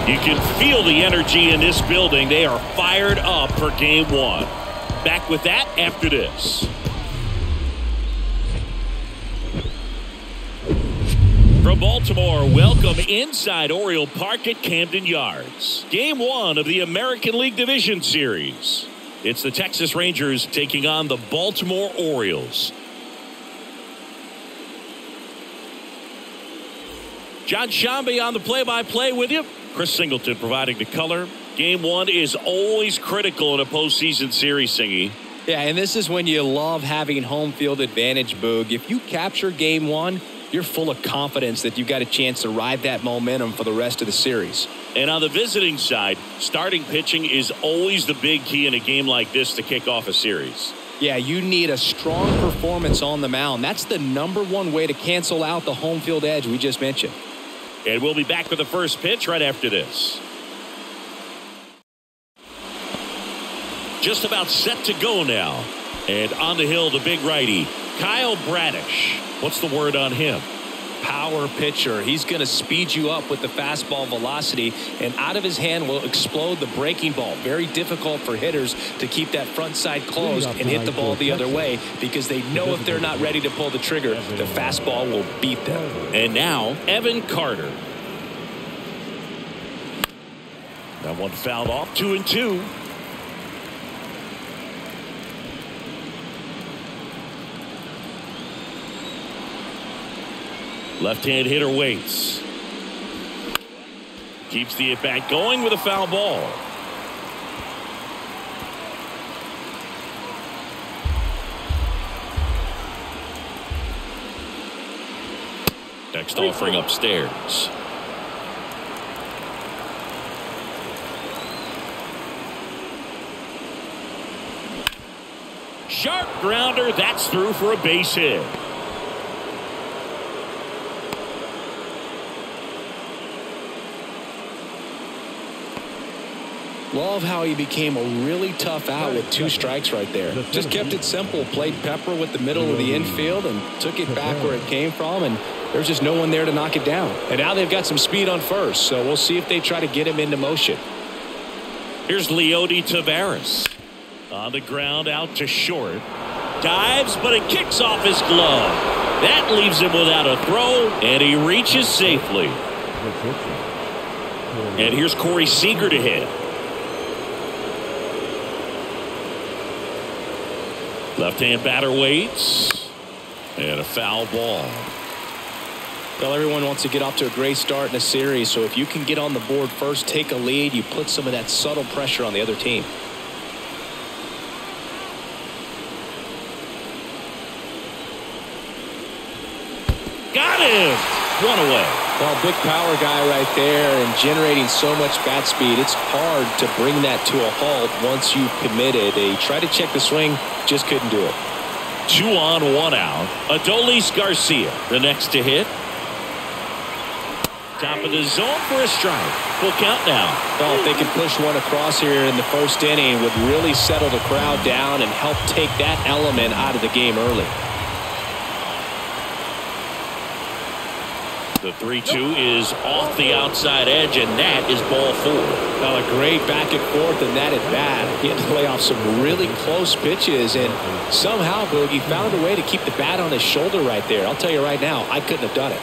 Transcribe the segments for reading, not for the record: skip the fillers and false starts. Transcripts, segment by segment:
You can feel the energy in this building. They are fired up for game one. Back with that after this. From Baltimore, welcome inside Oriole Park at Camden Yards. Game one of the American League Division Series. It's the Texas Rangers taking on the Baltimore Orioles. John Shambi on the play-by-play with you. Chris Singleton providing the color. Game one is always critical in a postseason series, Singy. Yeah, and this is when you love having home field advantage, Boog. If you capture game one, you're full of confidence that you've got a chance to ride that momentum for the rest of the series. And on the visiting side, starting pitching is always the big key in a game like this to kick off a series. Yeah, you need a strong performance on the mound. That's the #1 way to cancel out the home field edge we just mentioned. And we'll be back with the first pitch right after this. Just about set to go now. And on the hill, the big righty, Kyle Bradish. What's the word on him? Power pitcher. He's going to speed you up with the fastball velocity, and out of his hand will explode the breaking ball. Very difficult for hitters to keep that front side closed and hit the ball the other way, because they know if they're not ready to pull the trigger, the fastball will beat them. And now Evan Carter. That one fouled off. 2-2. Left-hand hitter waits. Keeps the at-bat going with a foul ball. Next offering upstairs. Sharp grounder. That's through for a base hit. Love how he became a really tough out with 2 strikes right there. Just kept it simple. Played pepper with the middle of the infield and took it back where it came from, and there's just no one there to knock it down. And now they've got some speed on first, so we'll see if they try to get him into motion. Here's Leody Taveras. On the ground out to short. Dives, but it kicks off his glove. That leaves him without a throw, and he reaches safely. And here's Corey Seager to hit. Left-hand batter waits. And a foul ball. Well, everyone wants to get off to a great start in a series, so if you can get on the board first, take a lead, you put some of that subtle pressure on the other team. Got him! One away. Well, big power guy right there and generating so much bat speed. It's hard to bring that to a halt once you've committed. They tried to check the swing, just couldn't do it. 2 on, 1 out. Adolis Garcia, the next to hit. Top of the zone for a strike. Full count now. Well, if they can push one across here in the first inning, would really settle the crowd down and help take that element out of the game early. The 3-2 is off the outside edge, and that is ball 4. Well, a great back and forth in that at bat. He had to lay off some really close pitches, and somehow, Boogie found a way to keep the bat on his shoulder right there. I'll tell you right now, I couldn't have done it.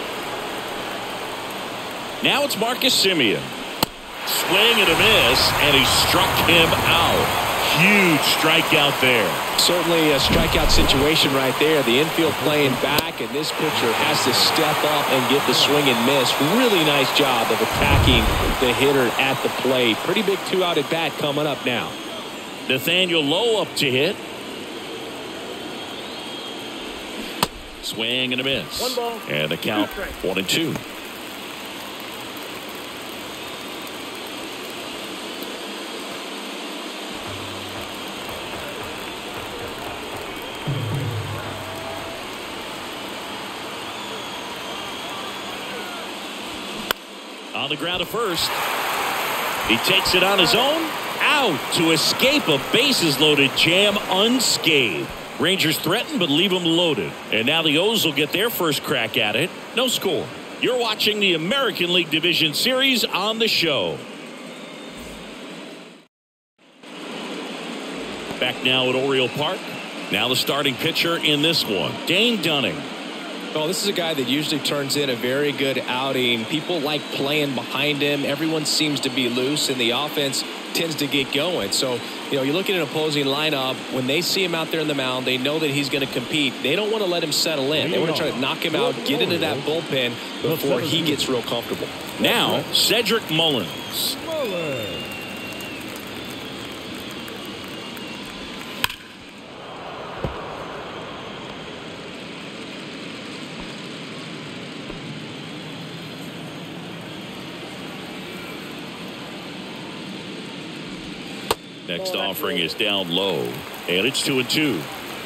Now it's Marcus Semien. Swing and a miss, and he struck him out. Huge strikeout there. Certainly a strikeout situation right there. The infield playing back, and this pitcher has to step up and get the swing and miss. Really nice job of attacking the hitter at the plate. Pretty big 2-out at bat coming up now. Nathaniel Lowe up to hit. Swing and a miss. 1 ball. And the count 1-2. On the ground to first. He takes it on his own. Out to escape a bases-loaded jam unscathed. Rangers threaten but leave them loaded. And now the O's will get their first crack at it. No score. You're watching the American League Division Series on the show. Back now at Oriole Park. Now the starting pitcher in this one, Dane Dunning. Well, this is a guy that usually turns in a very good outing. People like playing behind him. Everyone seems to be loose, and the offense tends to get going. So, you look at an opposing lineup, when they see him out there in the mound, they know that he's going to compete. They don't want to let him settle in. They want to try to knock him out, get into that bullpen before he gets real comfortable. Now, Cedric Mullins. Next offering is down low, and it's 2-2.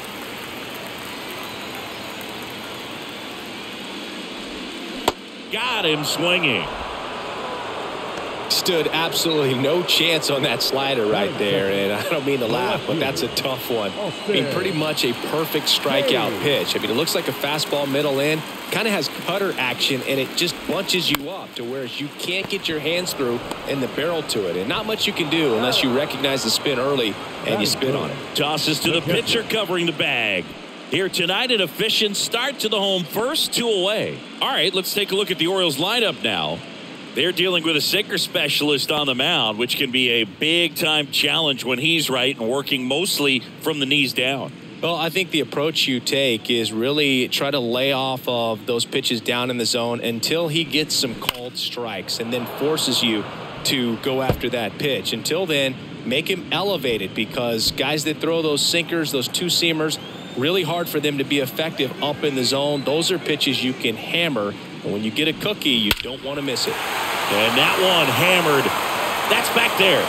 Got him swinging. Stood absolutely no chance on that slider right there, and I don't mean to laugh, but that's a tough one. I mean, pretty much a perfect strikeout pitch. I mean, it looks like a fastball middle in, kind of has cutter action, and it just bunches you up to where you can't get your hands through and the barrel to it, and not much you can do unless you recognize the spin early and you spin on it. Tosses to the pitcher covering the bag. Here tonight, an efficient start to the home first, 2 away. All right, let's take a look at the Orioles lineup now. They're dealing with a sinker specialist on the mound, which can be a big-time challenge when he's right and working mostly from the knees down. Well, I think the approach you take is really try to lay off of those pitches down in the zone until he gets some called strikes and then forces you to go after that pitch. Until then, make him elevated, because guys that throw those sinkers, those two-seamers, really hard for them to be effective up in the zone. Those are pitches you can hammer. And when you get a cookie, you don't want to miss it. And that one hammered. That's back there.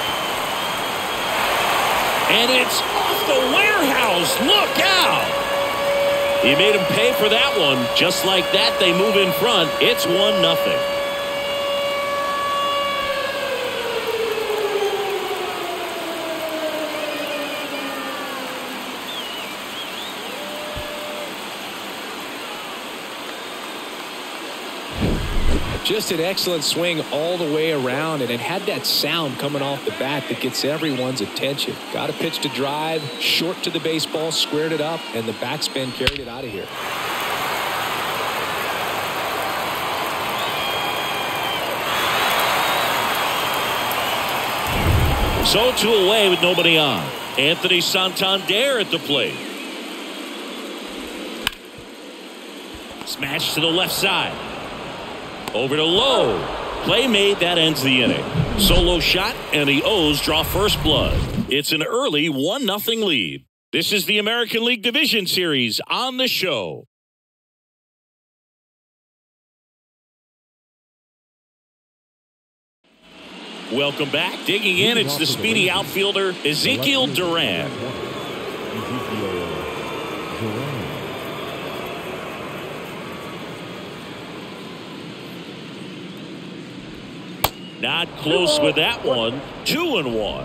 And it's off the warehouse. Look out. He made him pay for that one. Just like that, they move in front. It's 1-0. Just an excellent swing all the way around, and it had that sound coming off the bat that gets everyone's attention. Got a pitch to drive, short to the baseball, squared it up, and the backspin carried it out of here. So 2 away with nobody on. Anthony Santander at the plate. Smash to the left side. Over to Lowe. Play made. That ends the inning. Solo shot, and the O's draw first blood. It's an early 1-0 lead. This is the American League Division Series on the show. Welcome back. Digging in, it's the speedy outfielder, Ezekiel Duran. Not close with that one. 2-1.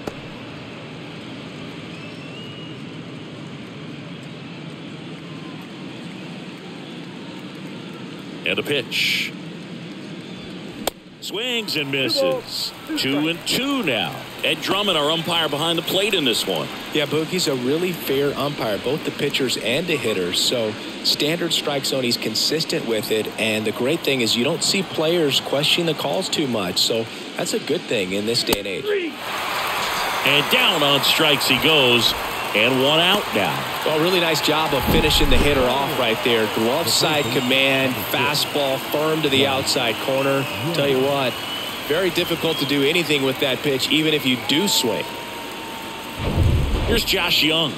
And a pitch. Swings and misses. 2-2 now. Ed Drummond, our umpire behind the plate in this one. Yeah, Boogie's a really fair umpire, both the pitchers and the hitters. So standard strike zone, he's consistent with it. And the great thing is you don't see players questioning the calls too much. So that's a good thing in this day and age. And down on strikes he goes. And 1 out now. Well, really nice job of finishing the hitter off right there. Glove side command, fastball firm to the outside corner. Tell you what, very difficult to do anything with that pitch, even if you do swing. Here's Josh Young.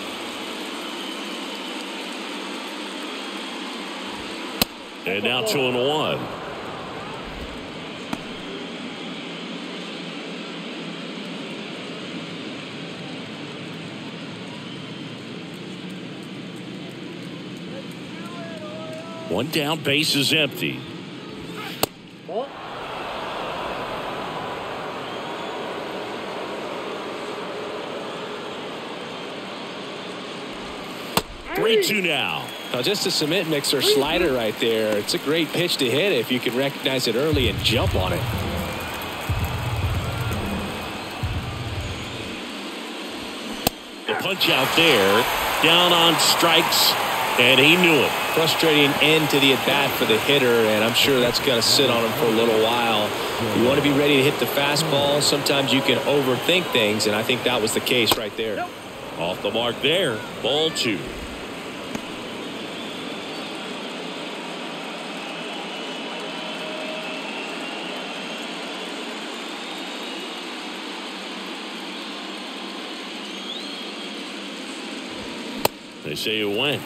And now 2-1. One down, base is empty. Three-two now. Now, just a cement mixer slider right there. It's a great pitch to hit if you can recognize it early and jump on it. The punch out there, down on strikes, and he knew it. Frustrating end to the at-bat for the hitter, and I'm sure that's going to sit on him for a little while. You want to be ready to hit the fastball. Sometimes you can overthink things, and I think that was the case right there. Off the mark there, ball 2. They say it went.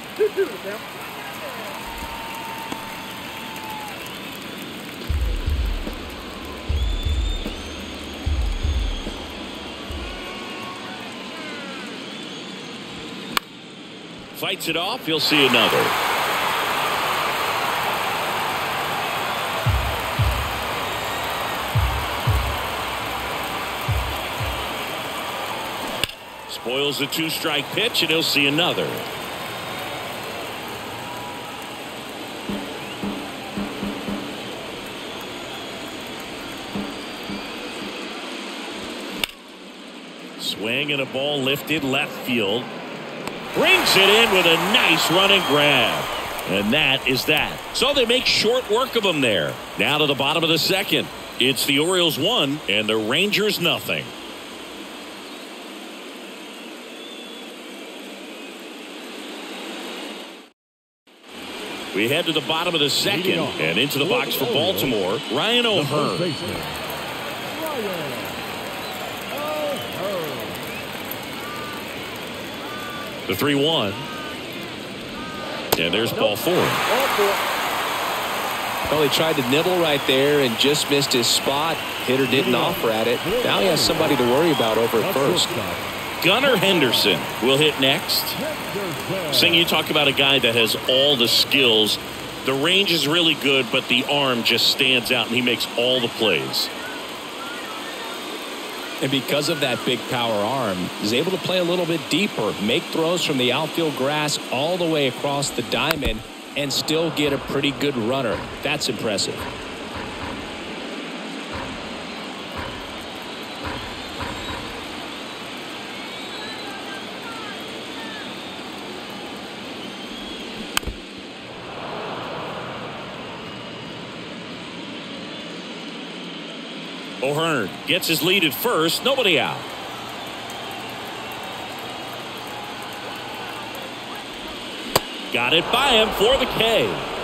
Fights it off. He'll see another. Spoils the 2-strike pitch, and he'll see another. Swing and a ball lifted left field. Brings it in with a nice running grab. And that is that. So they make short work of him there. Now to the bottom of the second. It's the Orioles 1 and the Rangers nothing. We head to the bottom of the second and into the box for Baltimore, Ryan O'Hearn. The 3-1. And there's ball 4. Well, he tried to nibble right there and just missed his spot. Hitter didn't offer at it. Now he has somebody to worry about over at first. Gunnar Henderson will hit next. Sing, you talk about a guy that has all the skills. The range is really good, but the arm just stands out, and he makes all the plays. And because of that big power arm, he's able to play a little bit deeper, make throws from the outfield grass all the way across the diamond, and still get a pretty good runner. That's impressive. O'Hearn gets his lead at first. Nobody out. Got it by him for the K.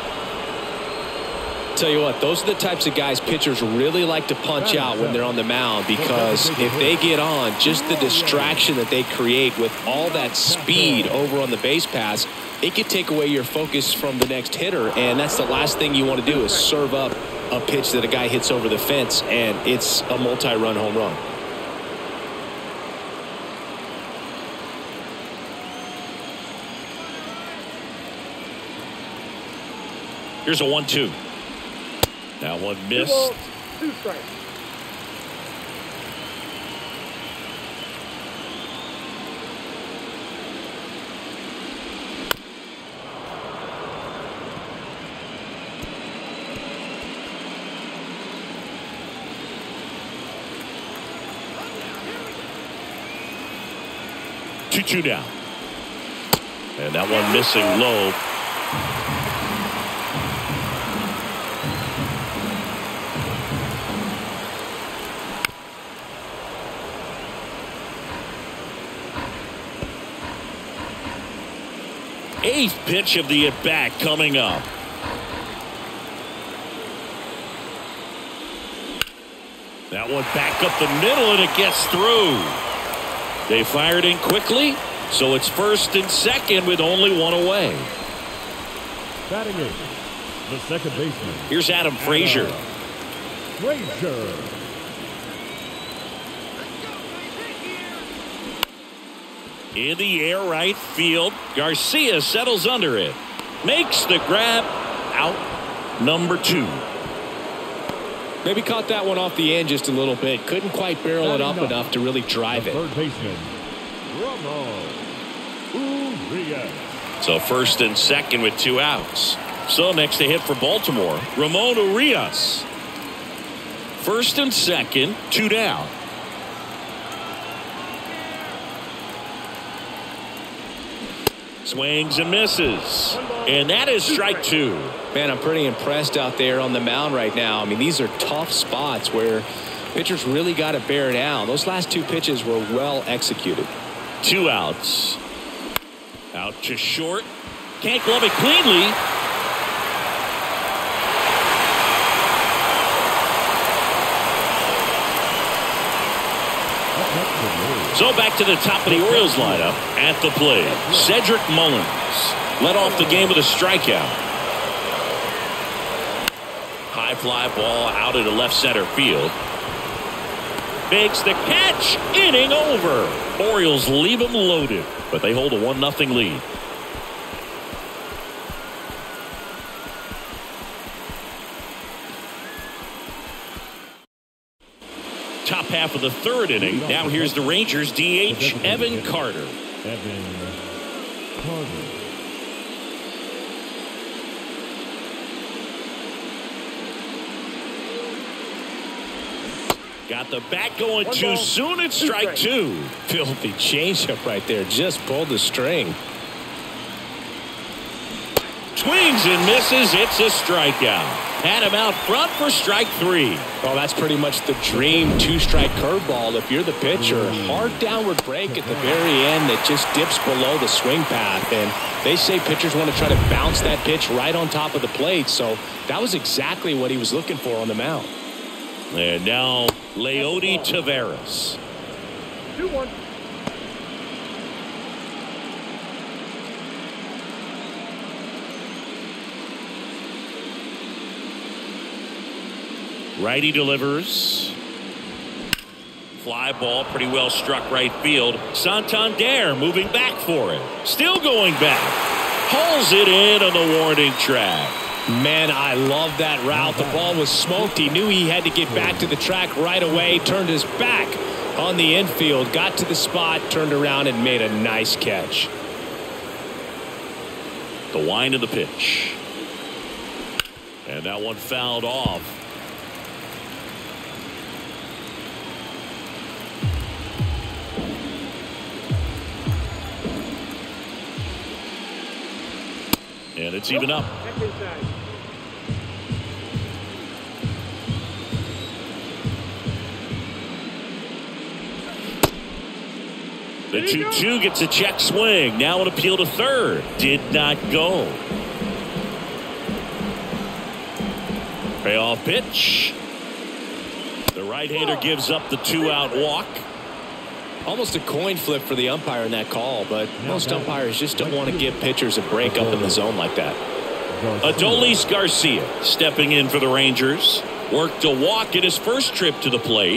Tell you what, those are the types of guys pitchers really like to punch out when they're on the mound, because if they get on, just the distraction that they create with all that speed over on the base pass, it could take away your focus from the next hitter, and that's the last thing you want to do is serve up a pitch that a guy hits over the fence, and it's a multi-run home run. Here's a 1-2. That one missed. 2 strikes. Two down. And that one missing low. Eighth pitch of the at-bat coming up. That one back up the middle, and it gets through. They fired in quickly, so it's first and second with only one away. Batting eighth, the second baseman. Here's Adam Frazier. Frazier. In the air right field. Garcia settles under it. Makes the grab. Out number 2. Maybe caught that one off the end just a little bit. Couldn't quite barrel it up enough to really drive it. Third baseman, Ramon Urias. So first and second with 2 outs. So next to hit for Baltimore, Ramon Urias. First and second, 2 down. Swings and misses. And that is strike 2. Man, I'm pretty impressed out there on the mound right now. I mean, these are tough spots where pitchers really got to bear down. Those last 2 pitches were well executed. 2 outs. Out to short. Can't glove it cleanly. So back to the top of the Orioles lineup. At the plate, Cedric Mullins led off the game with a strikeout. High fly ball out into left center field. Makes the catch. Inning over. Orioles leave them loaded, but they hold a 1-0 lead. Top half of the 3rd inning. Now here's the Rangers DH, Evan Carter. Evan Carter. Got the bat going too soon. It's strike 2. Filthy changeup right there. Just pulled the string. Swings and misses. It's a strikeout. Had him out front for strike 3. Well, that's pretty much the dream 2-strike curveball if you're the pitcher. Hard downward break at the very end that just dips below the swing path. And they say pitchers want to try to bounce that pitch right on top of the plate. So that was exactly what he was looking for on the mound. And now Leody Taveras. 2-1. Righty delivers. Fly ball pretty well struck right field. Santander moving back for it. Still going back. Hauls it in on the warning track. Man, I love that route. The ball was smoked. He knew he had to get back to the track right away. Turned his back on the infield. Got to the spot. Turned around and made a nice catch. The wind of the pitch. And that one fouled off. And it's even up. The 2-2 gets a check swing. Now an appeal to third. Did not go. Payoff pitch. The right-hander gives up the 2-out walk. Almost a coin flip for the umpire in that call, but most umpires just don't want to give pitchers a break up in the zone like that. Adolis Garcia stepping in for the Rangers. Worked a walk in his first trip to the plate.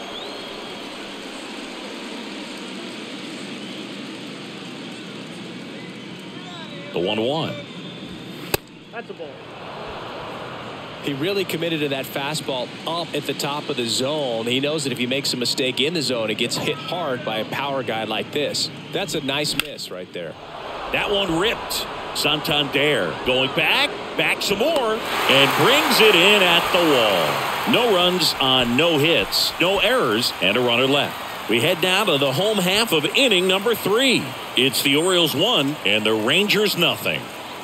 The 1-1. That's a ball. He really committed to that fastball up at the top of the zone. He knows that if he makes a mistake in the zone, it gets hit hard by a power guy like this. That's a nice miss right there. That one ripped. Santander going back some more, and brings it in at the wall. No runs on no hits, no errors, and a runner left. We head now to the home half of inning number 3. It's the Orioles 1 and the Rangers nothing.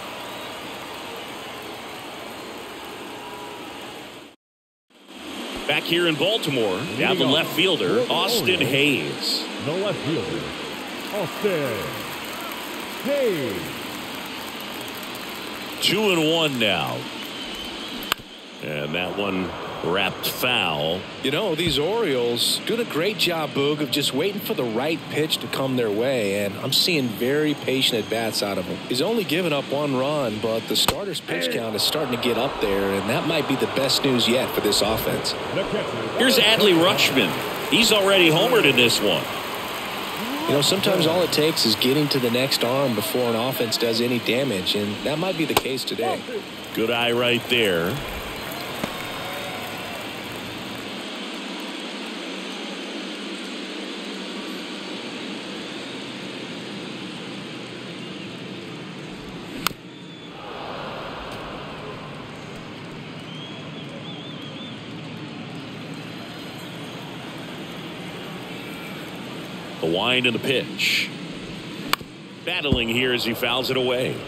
Back here in Baltimore, down the left fielder, Austin Hayes. The left fielder, Austin Hayes. 2-1 now. And that one wrapped foul. You know, these Orioles doing a great job, Boog, of just waiting for the right pitch to come their way, and I'm seeing very patient at-bats out of him. He's only given up 1 run, but the starter's pitch count is starting to get up there, and that might be the best news yet for this offense. Here's Adley Rutschman. He's already homered in this one. You know, sometimes all it takes is getting to the next arm before an offense does any damage, and that might be the case today. Good eye right there. The wind and the pitch. Battling here as he fouls it away.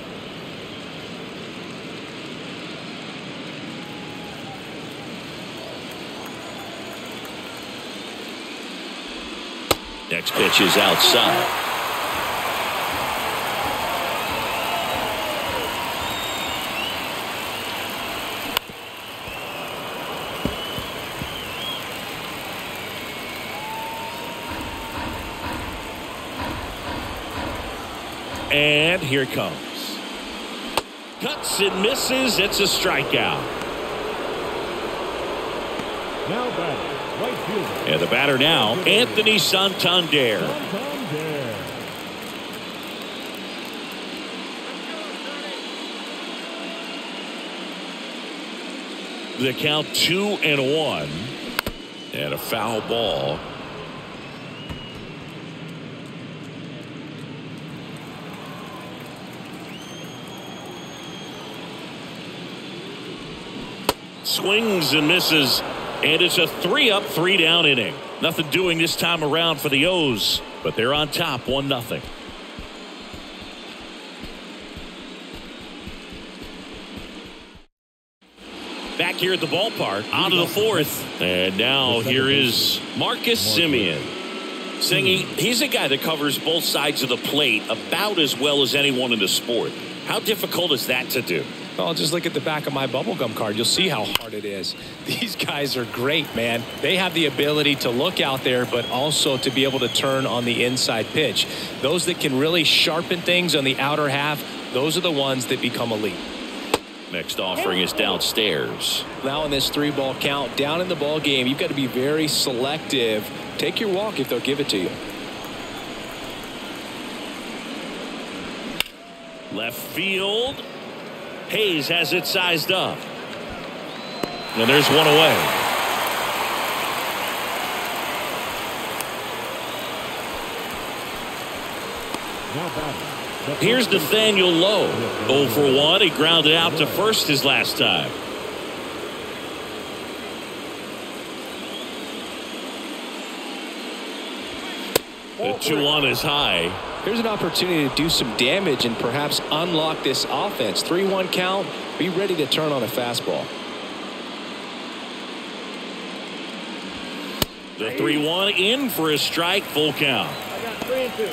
Next pitch is outside. And here it comes. Cuts and misses. It's a strikeout. Now batting, right fielder. And the batter now, Anthony Santander. The count 2-1. And a foul ball. Swings and misses, and it's a 3-up, 3-down inning. Nothing doing this time around for the O's, but they're on top 1-0. Back here at the ballpark, on to the fourth, and now here is Marcus Semien. Singy, he's a guy that covers both sides of the plate about as well as anyone in the sport. How difficult is that to do? Well, just look at the back of my bubblegum card. You'll see how hard it is. These guys are great, man. They have the ability to look out there, but also to be able to turn on the inside pitch. Those that can really sharpen things on the outer half, those are the ones that become elite. Next offering is downstairs. Now in this 3-ball count, down in the ball game, you've got to be very selective. Take your walk if they'll give it to you. Left field. Hayes has it sized up. And there's one away. Here's Nathaniel Lowe. 0 for 1. He grounded out to first his last time. The 2-1 is high. Here's an opportunity to do some damage and perhaps unlock this offense. 3-1 count. Be ready to turn on a fastball. The 3-1 in for a strike. Full count. I got 3-2.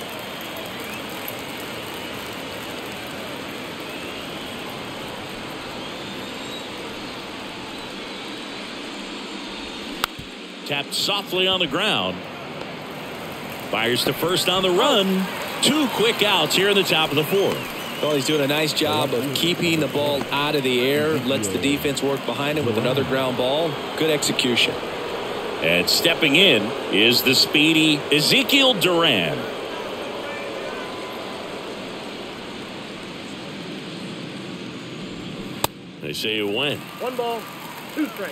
Tapped softly on the ground. Fires to first on the run. 2 quick outs here in the top of the 4th. Well, he's doing a nice job of keeping the ball out of the air. Lets the defense work behind him with another ground ball. Good execution. And stepping in is the speedy Ezekiel Duran. They say you win. 1 ball, 2 strikes.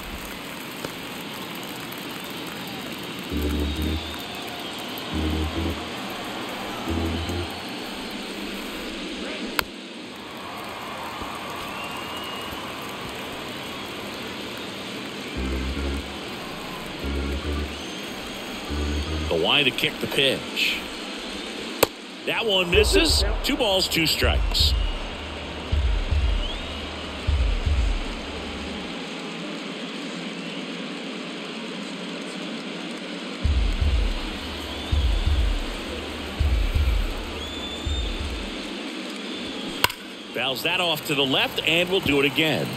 The wind to kick the pitch. That one misses. 2 balls, 2 strikes. Fouls that off to the left, and we'll do it again.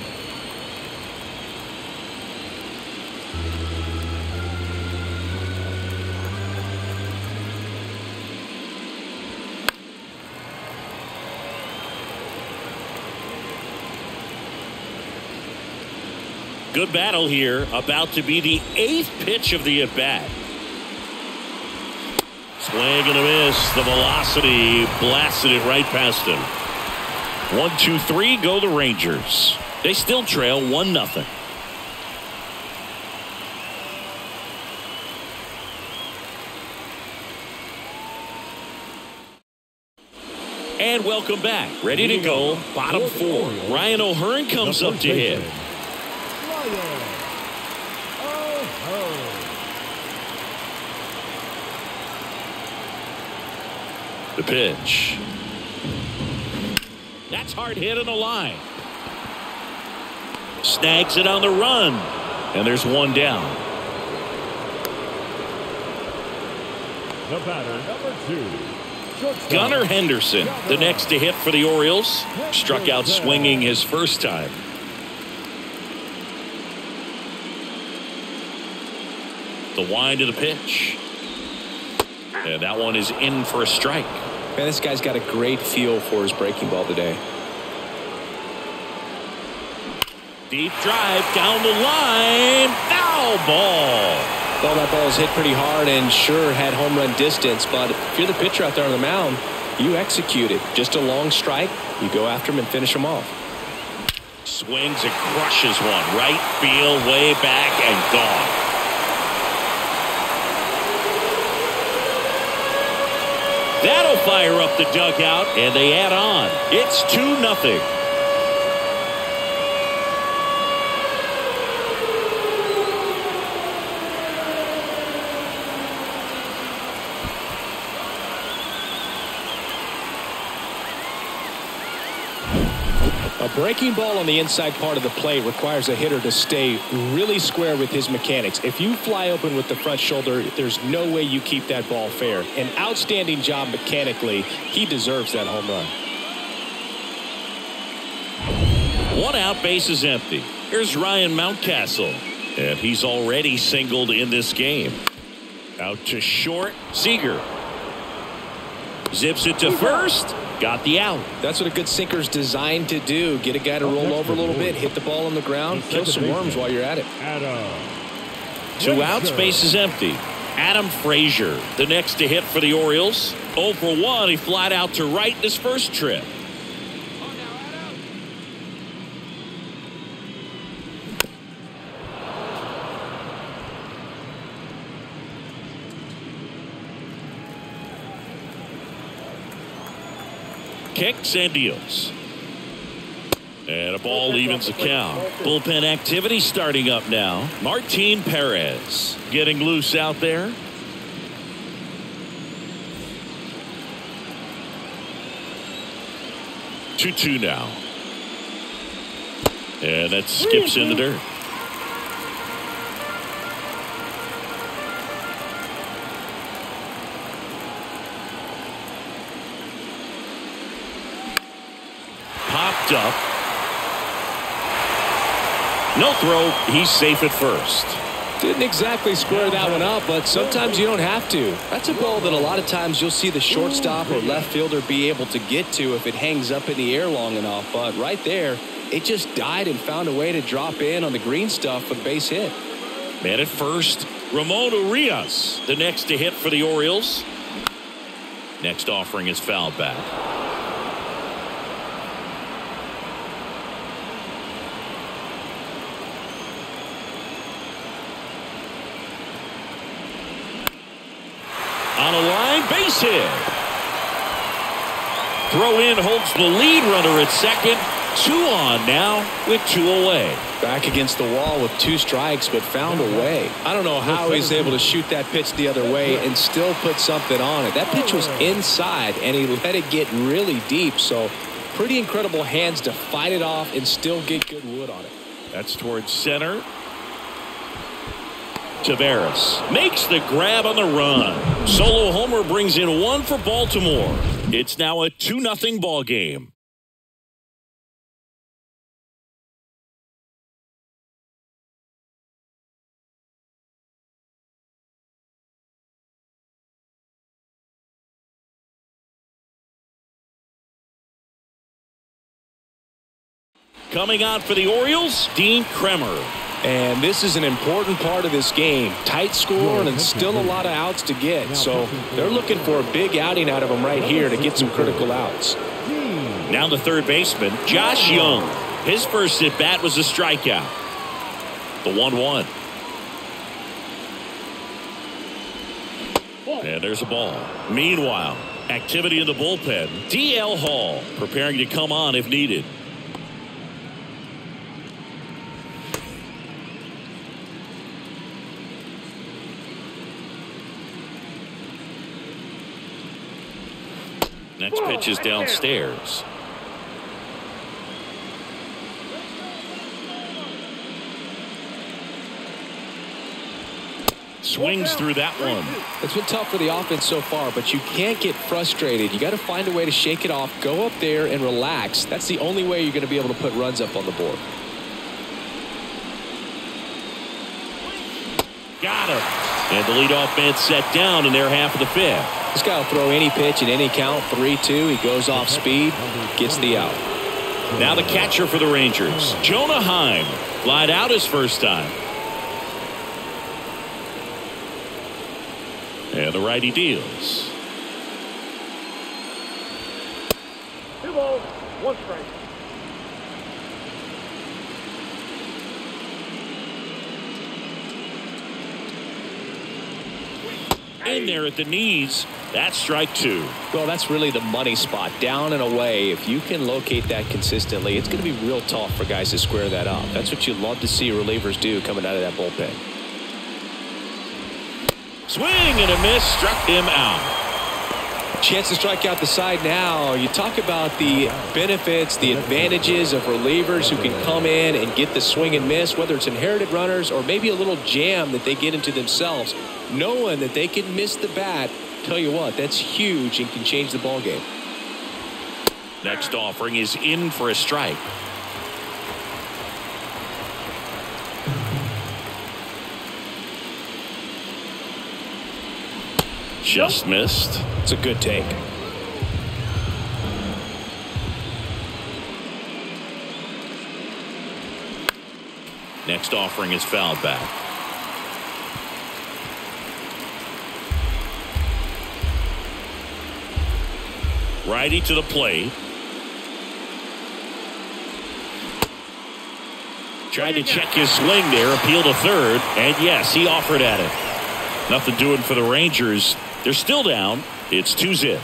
Good battle here. About to be the 8th pitch of the at-bat. Swing and a miss. The velocity blasted it right past him. 1, 2, 3 go the Rangers. They still trail 1-0. And welcome back. Ready to go. Bottom 4. Ryan O'Hearn comes up to hit. The pitch. That's hard hit on the line. Snags it on the run. And there's one down. The batter, number 2. Shortstop. Gunnar Henderson, the next to hit for the Orioles. Struck out swinging his first time. The wind of the pitch. And that one is in for a strike. Man, this guy's got a great feel for his breaking ball today. Deep drive down the line. Foul ball. Well, that ball was hit pretty hard and sure had home run distance, but if you're the pitcher out there on the mound, you execute it. Just a long strike, you go after him and finish him off. Swings and crushes one. Right field, way back and gone. That'll fire up the dugout, and they add on. It's 2-0. A breaking ball on the inside part of the plate requires a hitter to stay really square with his mechanics. If you fly open with the front shoulder, there's no way you keep that ball fair. An outstanding job mechanically. He deserves that home run. 1 out, base is empty. Here's Ryan Mountcastle, and he's already singled in this game. Out to short, Seager. Zips it to first. Got the out. That's what a good sinker's designed to do. Get a guy to roll over a little bit, hit the ball on the ground, kill some worms while you're at it. 2 outs, base is empty. Adam Frazier, the next to hit for the Orioles. 0 for 1. He flied out to right in his first trip. Kicks and deals. And a ball evens the count. Bullpen activity starting up now. Martin Perez getting loose out there. 2-2 now. And that skips in the dirt. Popped up. No throw. He's safe at first. Didn't exactly square that one up, but sometimes you don't have to. That's a ball that a lot of times you'll see the shortstop or left fielder be able to get to if it hangs up in the air long enough. But right there, it just died and found a way to drop in on the green stuff with a base hit. Man at first, Ramon Urias, the next to hit for the Orioles. Next offering is fouled back. On a line, base hit. Throw in holds the lead runner at second. 2 on now with 2 away. Back against the wall with 2 strikes, but found a way. I don't know how he's able to shoot that pitch the other way and still put something on it. That pitch was inside, and he let it get really deep. So pretty incredible hands to fight it off and still get good wood on it. That's towards center. Taveras makes the grab on the run. Solo homer brings in 1 for Baltimore. It's now a 2-0 ball game. Coming out for the Orioles, Dean Kremer. And this is an important part of this game. Tight score and still a lot of outs to get. So they're looking for a big outing out of him right here to get some critical outs. Now the third baseman, Josh Young. His first at bat was a strikeout. The 1-1. And there's a ball. Meanwhile, activity in the bullpen. DL Hall preparing to come on if needed. Next pitch is downstairs. Swings through that one. It's been tough for the offense so far, but you can't get frustrated. You got to find a way to shake it off, go up there and relax. That's the only way you're going to be able to put runs up on the board. Got him. And the leadoff man set down in their half of the fifth. This guy will throw any pitch in any count. 3-2. He goes off speed, gets the out. Now the catcher for the Rangers, Jonah Heim, flied out his first time. And the righty deals. 2 balls, 1 strike. In there at the knees. That's strike 2. Well, that's really the money spot. Down and away. If you can locate that consistently, it's going to be real tough for guys to square that up. That's what you love to see relievers do coming out of that bullpen. Swing and a miss, struck him out. Chance to strike out the side now. You talk about the benefits, the advantages of relievers who can come in and get the swing and miss, whether it's inherited runners or maybe a little jam that they get into themselves, knowing that they can miss the bat. Tell you what, that's huge and can change the ball game. Next offering is in for a strike. Just missed. It's a good take. Next offering is fouled back. Righty to the plate. Tried to check his swing there, appeal to third, and yes, he offered at it. Nothing doing for the Rangers. They're still down. It's 2-0.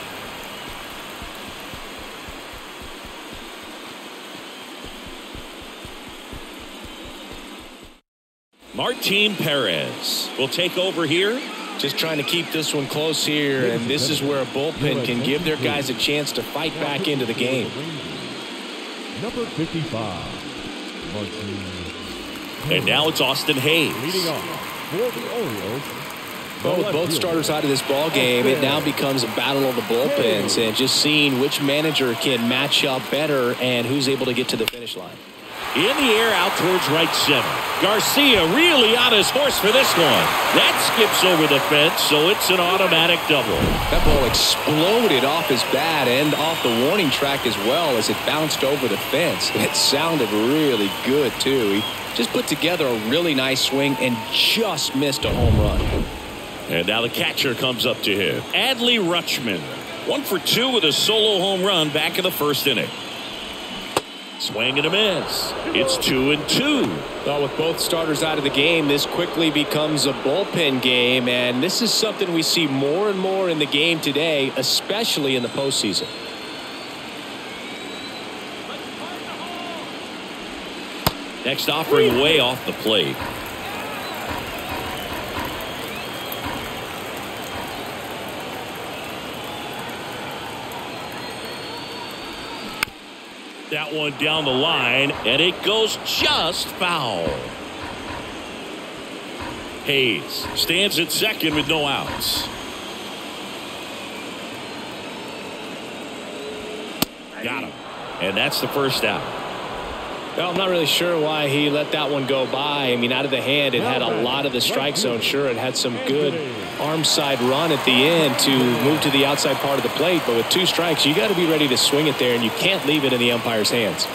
Martin Perez will take over here. Just trying to keep this one close here, and this is where a bullpen can give their guys a chance to fight back into the game. Number 55, Martin. And now it's Austin Hayes. Leading off for the Orioles. Well, with both starters out of this ball game, it now becomes a battle of the bullpens and just seeing which manager can match up better and who's able to get to the finish line. In the air out towards right center. Garcia really on his horse for this one. That skips over the fence, so it's an automatic double. That ball exploded off his bat and off the warning track as well as it bounced over the fence. It sounded really good, too. He just put together a really nice swing and just missed a home run. And now the catcher comes up to him. Adley Rutschman. 1 for 2 with a solo home run back in the first inning. Swing and a miss. It's 2-2. Well, with both starters out of the game, this quickly becomes a bullpen game, and this is something we see more and more in the game today, especially in the postseason. Next offering way off the plate. That one down the line, and it goes just foul. Hayes stands at second with no outs. Got him. And that's the first out. Well, I'm not really sure why he let that one go by. I mean, out of the hand, it had a lot of the strike zone. Sure, it had some good arm side run at the end to move to the outside part of the plate. But with 2 strikes, you got to be ready to swing it there, and you can't leave it in the umpire's hands.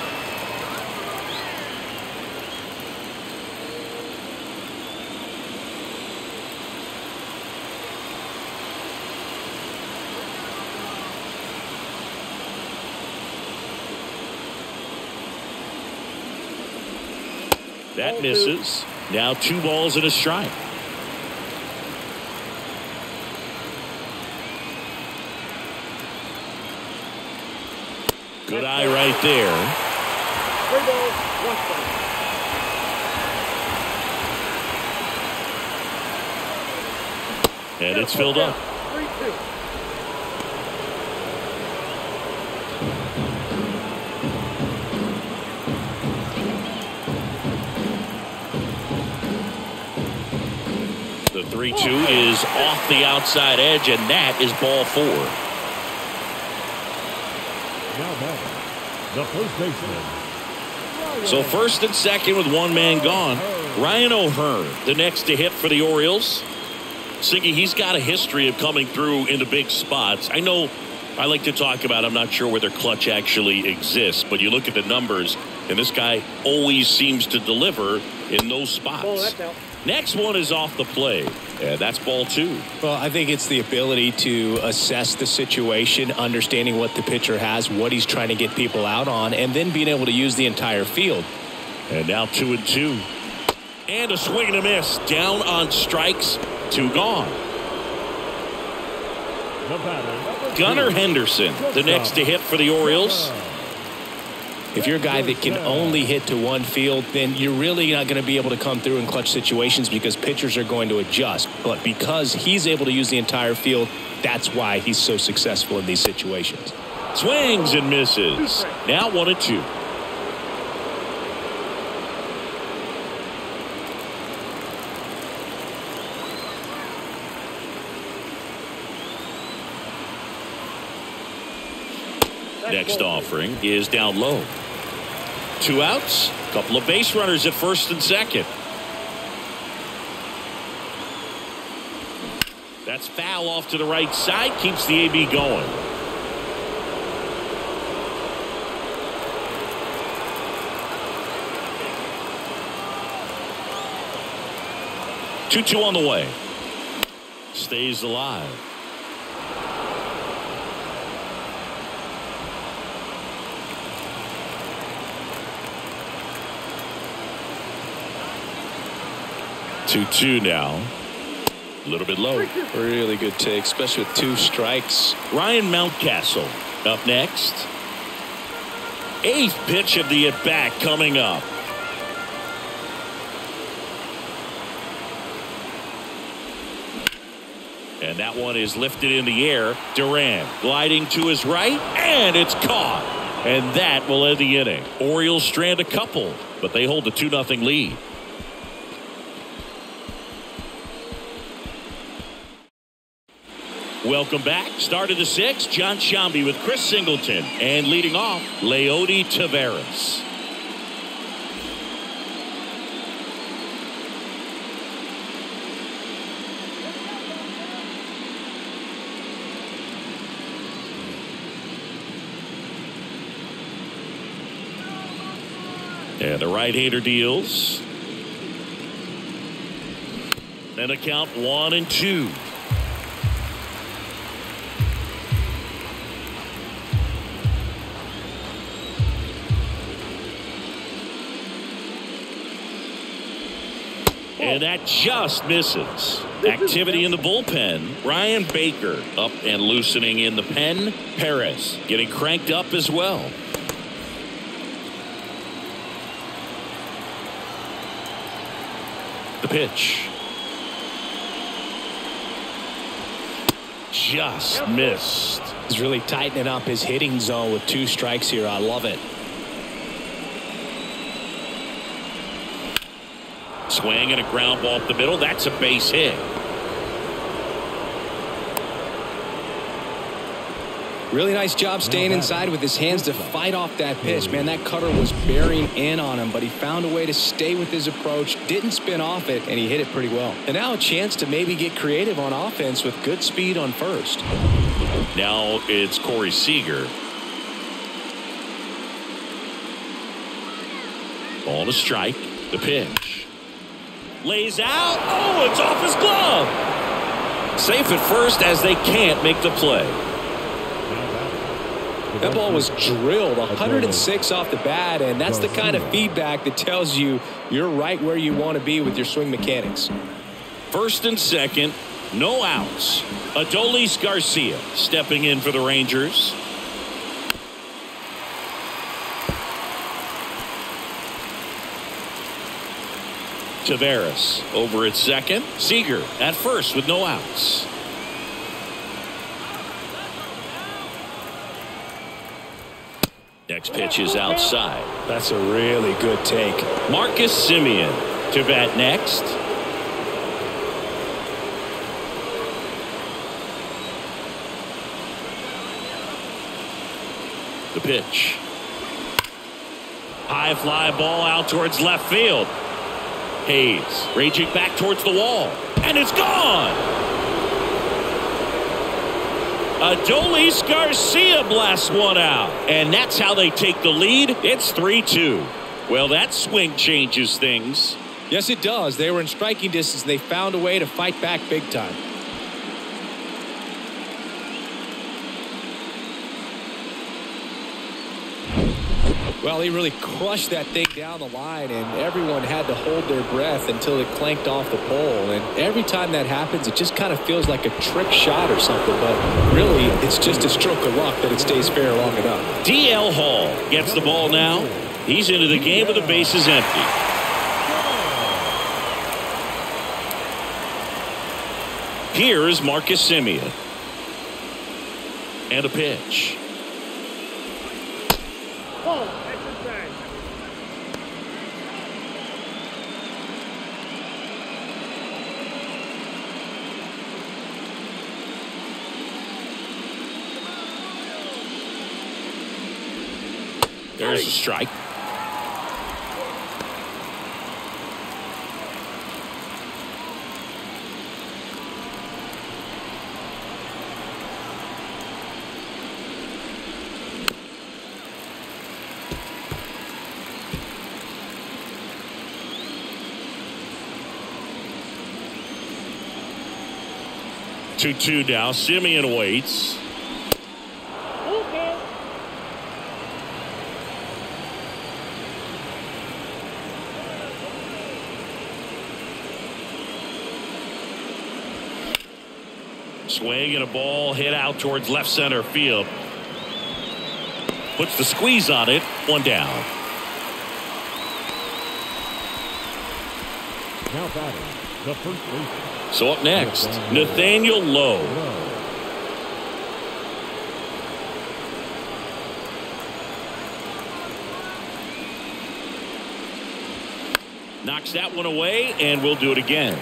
That misses. Now 2 balls and a strike. Good eye right there. 3 balls, 1 strike. And it's filled up. 3-2. 3-2 is off the outside edge, and that is ball 4. Now batting, the first baseman. So first and second with one man gone. Ryan O'Hearn, the next to hit for the Orioles. Siggy, he's got a history of coming through into big spots. I know I like to talk about, I'm not sure whether clutch actually exists, but you look at the numbers, and this guy always seems to deliver in those spots. Next one is off the plate, and that's ball 2. Well, I think it's the ability to assess the situation, understanding what the pitcher has, what he's trying to get people out on, and then being able to use the entire field. And now 2-2. And a swing and a miss. Down on strikes. 2 gone. Gunnar Henderson, the next to hit for the Orioles. If you're a guy that can only hit to one field, then you're really not going to be able to come through in clutch situations because pitchers are going to adjust. But because he's able to use the entire field, that's why he's so successful in these situations. Swings and misses. Now 1-2. Next offering is down low. 2 outs, couple of base runners at first and second. That's foul off to the right side, keeps the AB going. Two on the way. Stays alive. Two now. A little bit low. Really good take, especially with 2 strikes. Ryan Mountcastle up next. 8th pitch of the at-bat coming up. And that one is lifted in the air. Duran gliding to his right, and it's caught. And that will end the inning. Orioles strand a couple, but they hold a 2-0 lead. Welcome back. Start of the 6th. John Sciambi with Chris Singleton. And leading off, Leody Taveras. And the right-hander deals. And a count 1-2. And that just misses. Activity in the bullpen. Ryan Baker up and loosening in the pen. Perez getting cranked up as well. The pitch. Just missed. He's really tightening up his hitting zone with 2 strikes here. I love it. Swing and a ground ball up the middle. That's a base hit. Really nice job staying inside with his hands to fight off that pitch. Man, that cutter was bearing in on him, but he found a way to stay with his approach, didn't spin off it, and he hit it pretty well. And now a chance to maybe get creative on offense with good speed on first. Now it's Corey Seager. Ball to strike. The pitch. Lays out. Oh, it's off his glove. Safe at first as they can't make the play. That ball was drilled 106 off the bat, and that's the kind of feedback that tells you you're right where you want to be with your swing mechanics. First and second, no outs. Adolis Garcia stepping in for the Rangers. Taveras over at second. Seager at first with no outs. Next pitch is outside. That's a really good take. Marcus Semien to bat next. The pitch. High fly ball out towards left field. Hayes raging back towards the wall. And it's gone. Adolis Garcia blasts one out. And that's how they take the lead. It's 3-2. Well, that swing changes things. Yes, it does. They were in striking distance. They found a way to fight back big time. Well, he really crushed that thing down the line, and everyone had to hold their breath until it clanked off the pole. And every time that happens, it just kind of feels like a trick shot or something. But really, it's just a stroke of luck that it stays fair long enough. DL Hall gets the ball now. He's into the game with the bases empty. Here is Marcus Semien. And a pitch. There's a strike. Two now. Semien waits. Swing and a ball hit out towards left center field. Puts the squeeze on it. One down. Now batting, the first baseman. So up next, Nathaniel Lowe. Knocks that one away, and we'll do it again.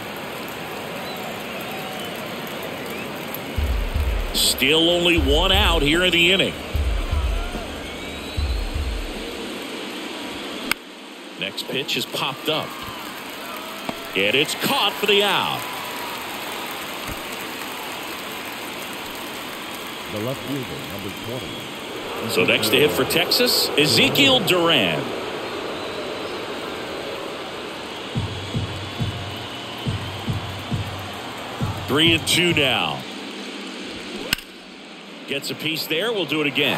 Still only one out here in the inning. Next pitch is popped up. And it's caught for the out. The left fielder, number 20. So next to hit for Texas, Ezekiel Duran. Three and two now. Gets a piece there. We'll do it again.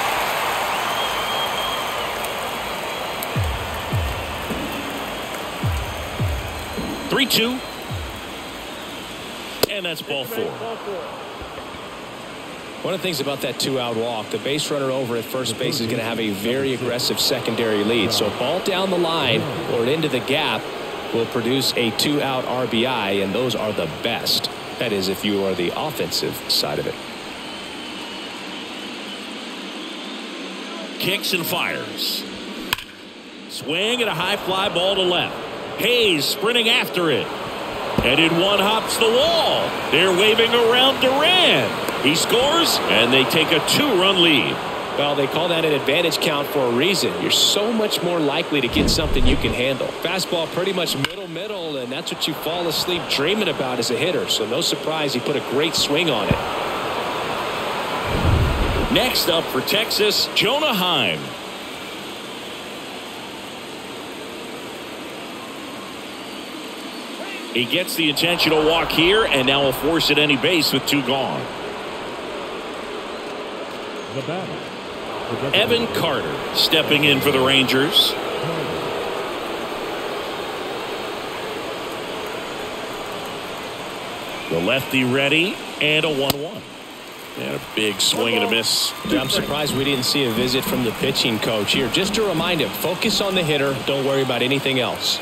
Three, two. And that's ball four. One of the things about that two-out walk, the base runner over at first base is going to have a very aggressive secondary lead. So a ball down the line or into the gap will produce a two-out RBI, and those are the best. That is, if you are the offensive side of it. Kicks and fires. Swing and a high fly ball to left. Hayes sprinting after it. And in one hops the wall. They're waving around Duran. He scores, and they take a two-run lead. Well, they call that an advantage count for a reason. You're so much more likely to get something you can handle. Fastball pretty much middle, and that's what you fall asleep dreaming about as a hitter. So no surprise he put a great swing on it. Next up for Texas, Jonah Heim. He gets the intentional walk here, and now will force at any base with two gone. The batter, Evan Carter stepping in for the Rangers. The lefty ready, and a 1-1. And a big swing and a miss. I'm surprised we didn't see a visit from the pitching coach here. Just to remind him, focus on the hitter. Don't worry about anything else.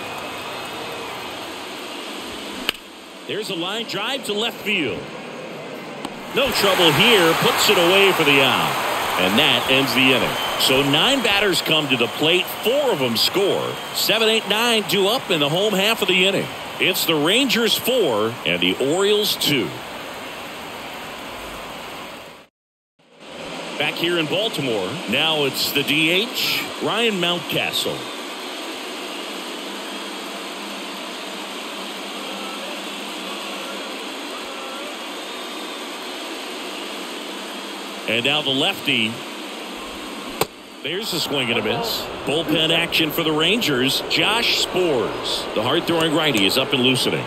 There's a line drive to left field. No trouble here. Puts it away for the out. And that ends the inning. So 9 batters come to the plate. 4 of them score. 7, 8, 9 due up in the home half of the inning. It's the Rangers 4 and the Orioles 2. Back here in Baltimore, now it's the DH, Ryan Mountcastle. And now the lefty. There's a swing and a miss. Bullpen action for the Rangers. Josh Sborz, the hard-throwing righty, is up and loosening.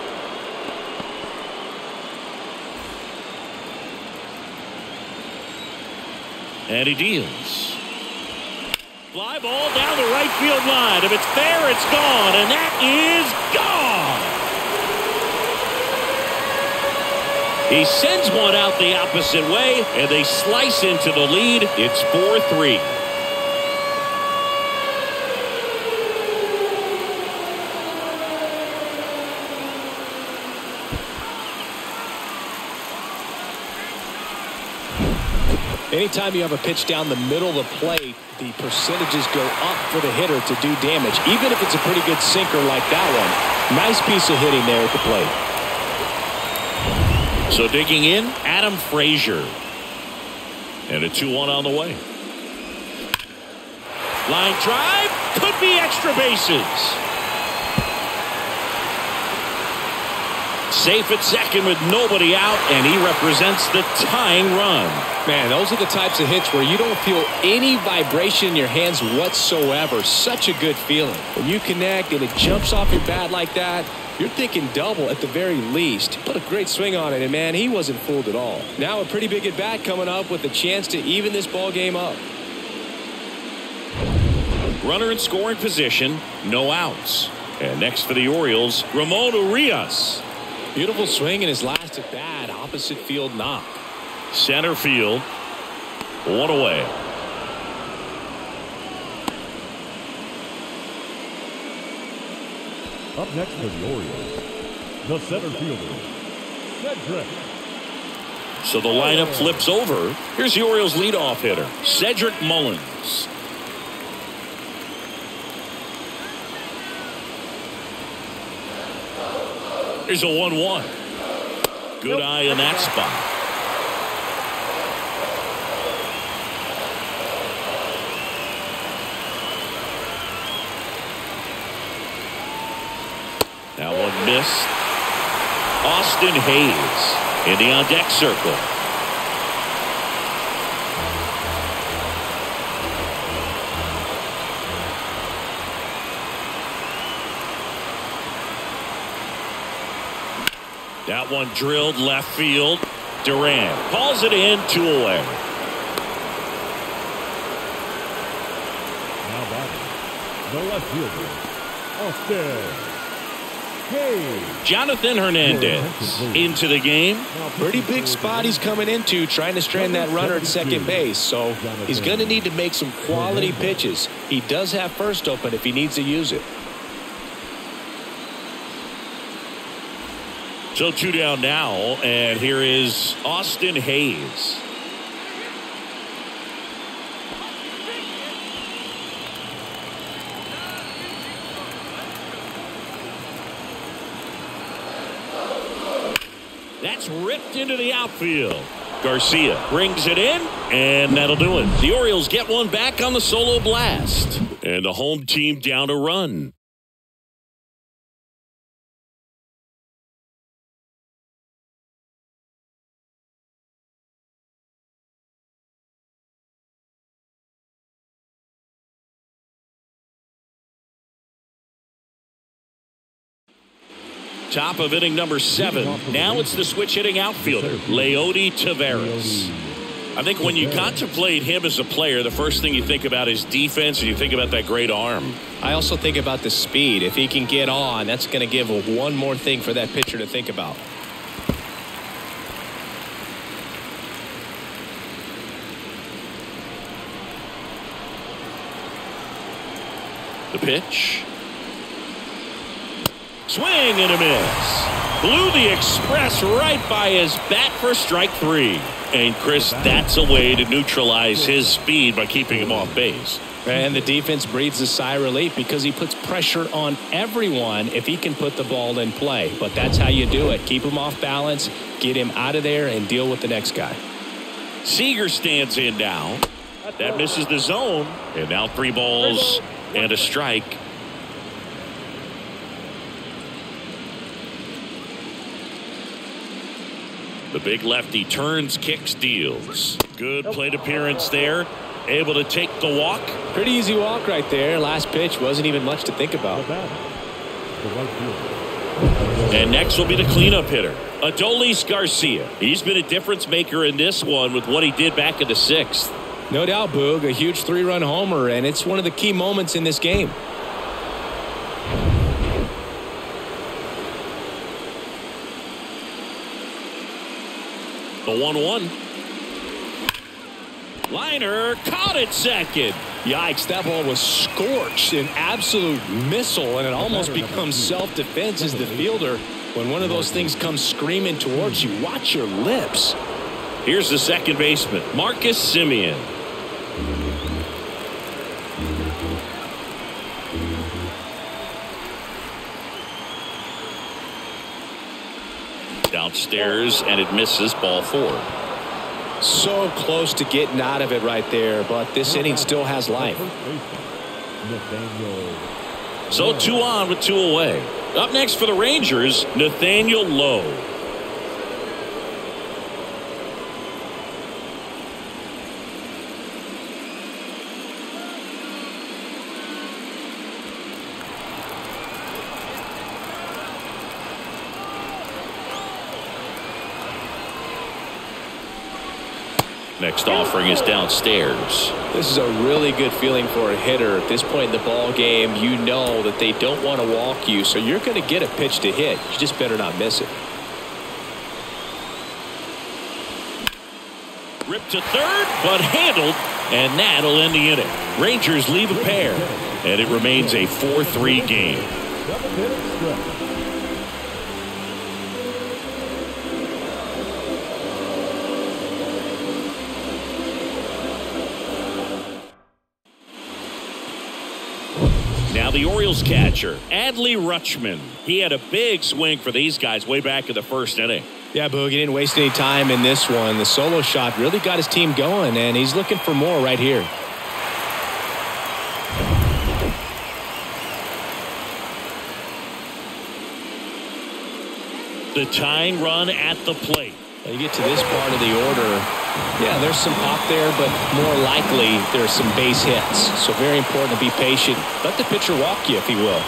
And he deals. Fly ball down the right field line. If it's there, it's gone. And that is gone. He sends one out the opposite way, and they slice into the lead. It's 4-3. Anytime you have a pitch down the middle of the plate, the percentages go up for the hitter to do damage, even if it's a pretty good sinker like that one. Nice piece of hitting there at the plate. So digging in, Adam Frazier. And a 2-1 on the way. Line drive, could be extra bases. Safe at second with nobody out, and he represents the tying run. Man, those are the types of hits where you don't feel any vibration in your hands whatsoever. Such a good feeling. When you connect and it jumps off your bat like that, you're thinking double at the very least. Put a great swing on it, and man, he wasn't fooled at all. Now a pretty big at bat coming up with a chance to even this ball game up. Runner in scoring position, no outs. And next for the Orioles, Ramon Urias. Beautiful swing in his last at bat, opposite field knock. Center field, one away. Up next for the Orioles, the center fielder, Cedric. So the lineup flips over. Here's the Orioles leadoff hitter, Cedric Mullins. Here's a 1-1. Good eye in that spot. That one missed. Austin Hayes in the on-deck circle. That one drilled left field. Duran calls it in, 2 away. Now batting, the left fielder, Austin Hayes. Jonathan Hernandez into the game. Pretty big spot he's coming into, trying to strand that runner at second base. So he's going to need to make some quality pitches. He does have first open if he needs to use it. So 2 down now, and here is Austin Hayes. That's ripped into the outfield. Garcia brings it in, and that'll do it. The Orioles get one back on the solo blast, and the home team down a run. Top of inning number 7. Now it's the switch hitting outfielder, Leody Taveras. I think when you contemplate him as a player, the first thing you think about is defense, and you think about that great arm. I also think about the speed. If he can get on, that's going to give one more thing for that pitcher to think about. The pitch. Swing and a miss. Blew the express right by his bat for strike 3. And Chris, that's a way to neutralize his speed by keeping him off base. And the defense breathes a sigh of relief because he puts pressure on everyone if he can put the ball in play. But that's how you do it. Keep him off balance, get him out of there, and deal with the next guy. Seager stands in now. That misses the zone. And now 3 balls and a strike. The big lefty turns, kicks, deals. Good plate appearance there. Able to take the walk. Pretty easy walk right there. Last pitch wasn't even much to think about. And next will be the cleanup hitter, Adolis Garcia. He's been a difference maker in this one with what he did back in the 6th. No doubt, Boog. A huge 3-run homer, and it's one of the key moments in this game. The 1-1. Liner caught at second. Yikes, that ball was scorched, an absolute missile, and it almost becomes self-defense as the fielder. When one of those things comes screaming towards you, watch your lips. Here's the second baseman, Marcus Semien. Downstairs, and it misses, ball 4. So close to getting out of it right there, but this inning still has life. So 2 on with 2 away. Up next for the Rangers, Nathaniel Lowe. Next offering is downstairs. This is a really good feeling for a hitter. At this point in the ball game, you know that they don't want to walk you, so you're going to get a pitch to hit. You just better not miss it. Ripped to third, but handled, and that'll end the inning. Rangers leave a pair, and it remains a 4-3 game. Now the Orioles catcher, Adley Rutschman. He had a big swing for these guys way back in the 1st inning. Yeah, Boog, he didn't waste any time in this one. The solo shot really got his team going, and he's looking for more right here. The tying run at the plate. When you get to this part of the order, yeah, there's some pop there, but more likely there's some base hits. So very important to be patient. Let the pitcher walk you if he will.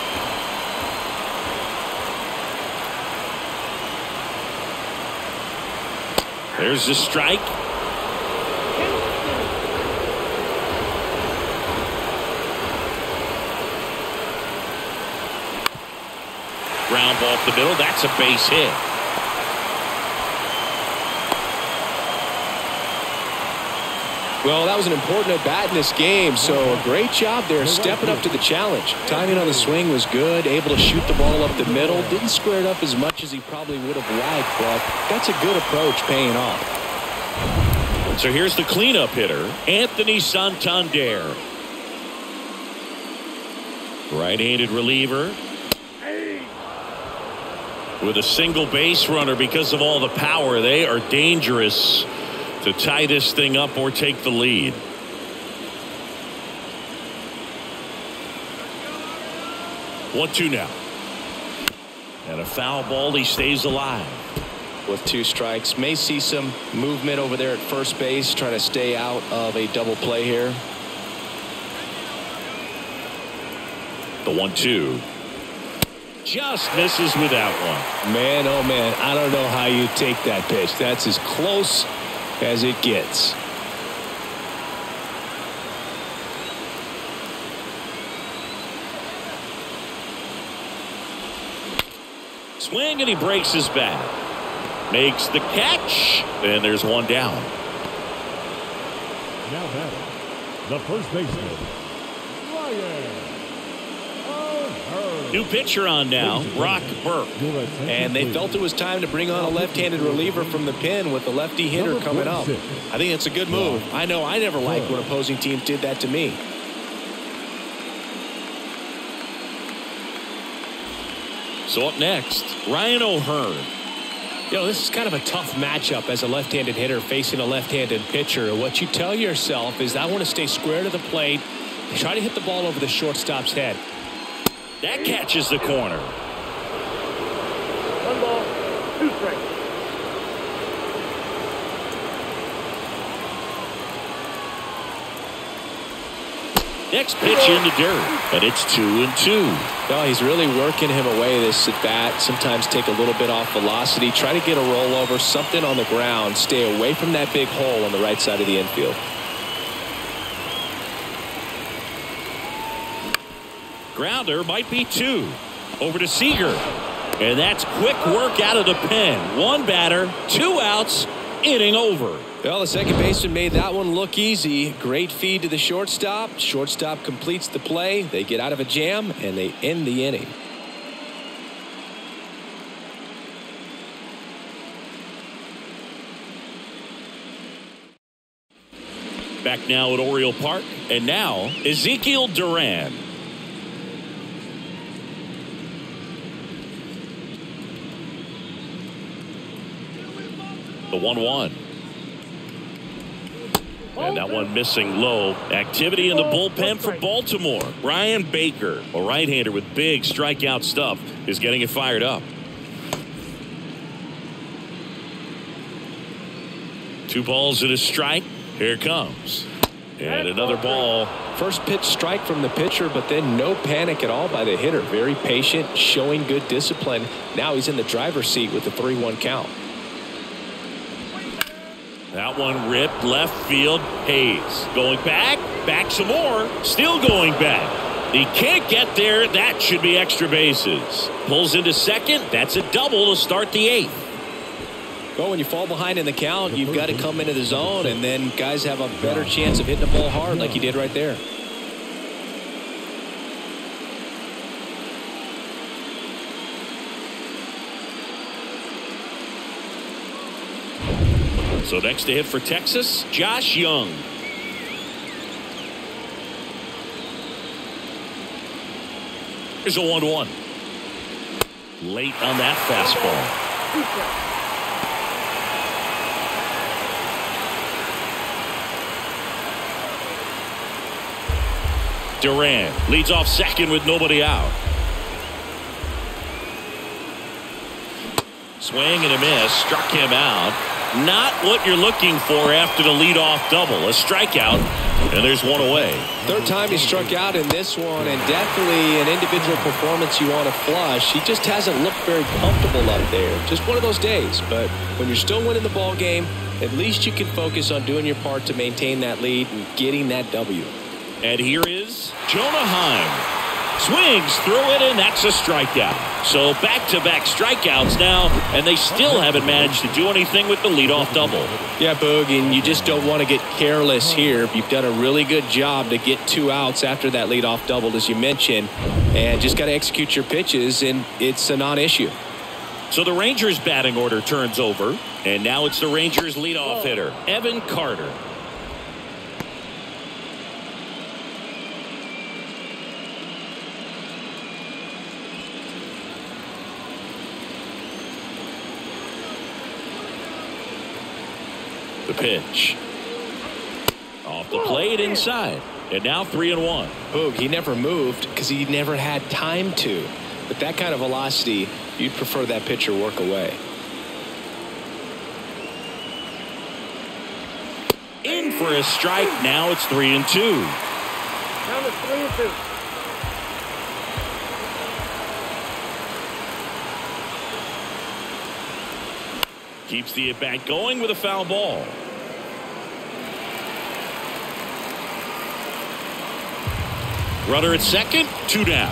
There's the strike. Ground ball up the middle. That's a base hit. Well, that was an important at-bat in this game, so a great job there stepping up to the challenge. Timing on the swing was good, able to shoot the ball up the middle. Didn't square it up as much as he probably would have liked, but that's a good approach paying off. So here's the cleanup hitter, Anthony Santander. Right-handed reliever. With a single base runner because of all the power. They are dangerous to tie this thing up or take the lead. One, two now. And a foul ball. He stays alive. With 2 strikes, may see some movement over there at first base, trying to stay out of a double play here. The 1-2. Just misses with that one. Man, oh man, I don't know how you take that pitch. That's as close as it gets. Swing, and he breaks his bat. Makes the catch, and there's one down. Now batting, the first baseman, Ryan O'Hearn. New pitcher on now, Brock Burke. And they felt it was time to bring on a left-handed reliever from the pen with the lefty hitter coming up. I think it's a good move. I know I never liked when opposing teams did that to me. So up next, Ryan O'Hearn. You know, this is kind of a tough matchup as a left-handed hitter facing a left-handed pitcher. What you tell yourself is, I want to stay square to the plate, try to hit the ball over the shortstop's head. That catches the corner. 1 ball, 2 strikes. Next pitch in the dirt, and it's 2-2. No, he's really working him away this at bat. Sometimes take a little bit off velocity, try to get a rollover, something on the ground, stay away from that big hole on the right side of the infield. Grounder might be 2. Over to Seager, and that's quick work out of the pen. 1 batter, 2 outs, inning over. Well, the second baseman made that one look easy. Great feed to the shortstop. Shortstop completes the play. They get out of a jam, and they end the inning. Back now at Oriole Park, and now Ezekiel Duran. The 1-1. And that one missing low. Activity in the bullpen for Baltimore. Brian Baker, a right-hander with big strikeout stuff, is getting it fired up. 2 balls and a strike. Here it comes. And another ball. First pitch strike from the pitcher, but then no panic at all by the hitter. Very patient, showing good discipline. Now he's in the driver's seat with the 3-1 count. That one ripped left field. Hayes going back some more, still going back. He can't get there. That should be extra bases. Pulls into second. That's a double to start the 8th. Well, when you fall behind in the count, you've got to come into the zone, and then guys have a better chance of hitting the ball hard like he did right there. So next to hit for Texas, Josh Young. Here's a 1-1. Late on that fastball. Duran leads off second with nobody out. Swing and a miss, struck him out. Not what you're looking for after the leadoff double. A strikeout, and there's one away. Third time he struck out in this one, and definitely an individual performance you want to flush. He just hasn't looked very comfortable up there. Just one of those days. But when you're still winning the ball game, at least you can focus on doing your part to maintain that lead and getting that W. And here is Jonah Heim. Swings through it, and that's a strikeout. So back-to-back strikeouts now, and they still haven't managed to do anything with the leadoff double. Yeah, Boog, and you just don't want to get careless here. You've done a really good job to get 2 outs after that leadoff double, as you mentioned, and just got to execute your pitches, and it's a non-issue. So the Rangers' batting order turns over, and now it's the Rangers' leadoff hitter, Evan Carter. The pitch. Off the plate inside. And now 3-1. Boog, he never moved because he never had time to. With that kind of velocity, you'd prefer that pitcher work away. In for a strike. Now it's 3-2. Now it's 3-2. Keeps the at-bat going with a foul ball. Runner at second, 2 down.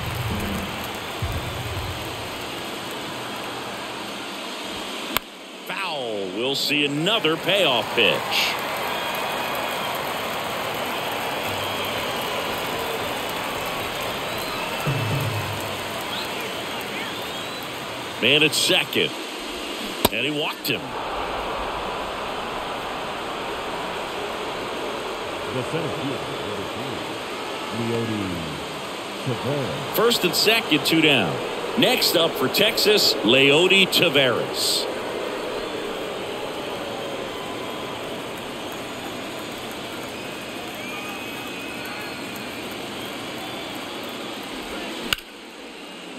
Foul. We'll see another payoff pitch. Man at second. And he walked him. The center fielder, Leody Taveras. First and second, 2 down. Next up for Texas, Leody Taveras.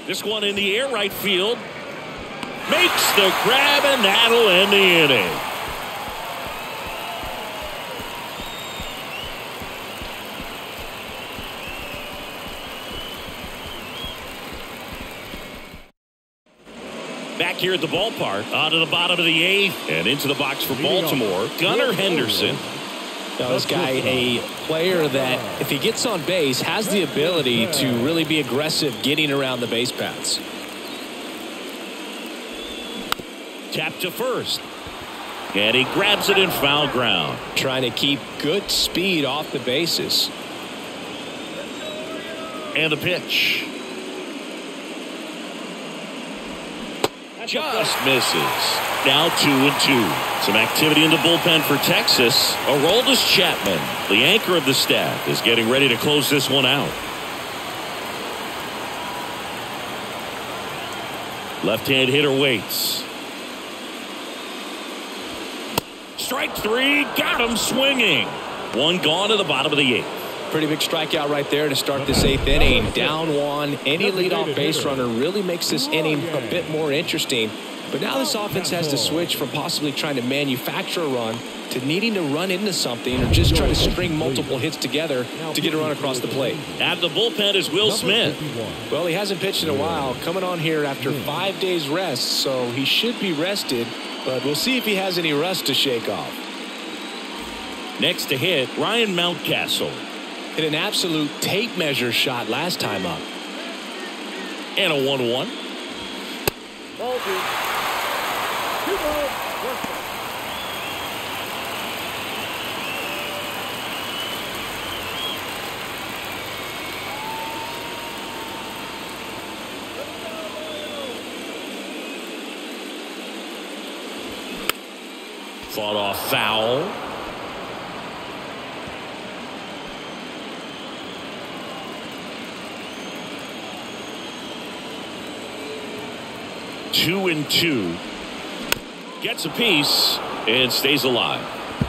This one in the air, right field. Makes the grab, and that'll end the inning. Back here at the ballpark, on to the bottom of the 8th, and into the box for Baltimore, Gunnar Henderson. Now, this guy, a player that, if he gets on base, has the ability to really be aggressive getting around the base paths. Tap to first. And he grabs it in foul ground. Trying to keep good speed off the bases. And the pitch. Just misses. Now 2-2. Some activity in the bullpen for Texas. Aroldis Chapman, the anchor of the staff, is getting ready to close this one out. Left-hand hitter waits. Strike 3, got him swinging. One gone to the bottom of the 8th. Pretty big strikeout right there to start this 8th inning. Down 1. Any leadoff base runner really makes this inning a bit more interesting. But now this offense has to switch from possibly trying to manufacture a run to needing to run into something or just try to string multiple hits together to get a run across the plate. At the bullpen is Will Smith. Well, he hasn't pitched in a while. Coming on here after 5 days rest, so he should be rested. But we'll see if he has any rust to shake off. Next to hit, Ryan Mountcastle. Hit an absolute tape measure shot last time up. And a 1-1. Ball 2. 2 balls, 1 strike. Fought off foul. Two and 2. Gets a piece and stays alive.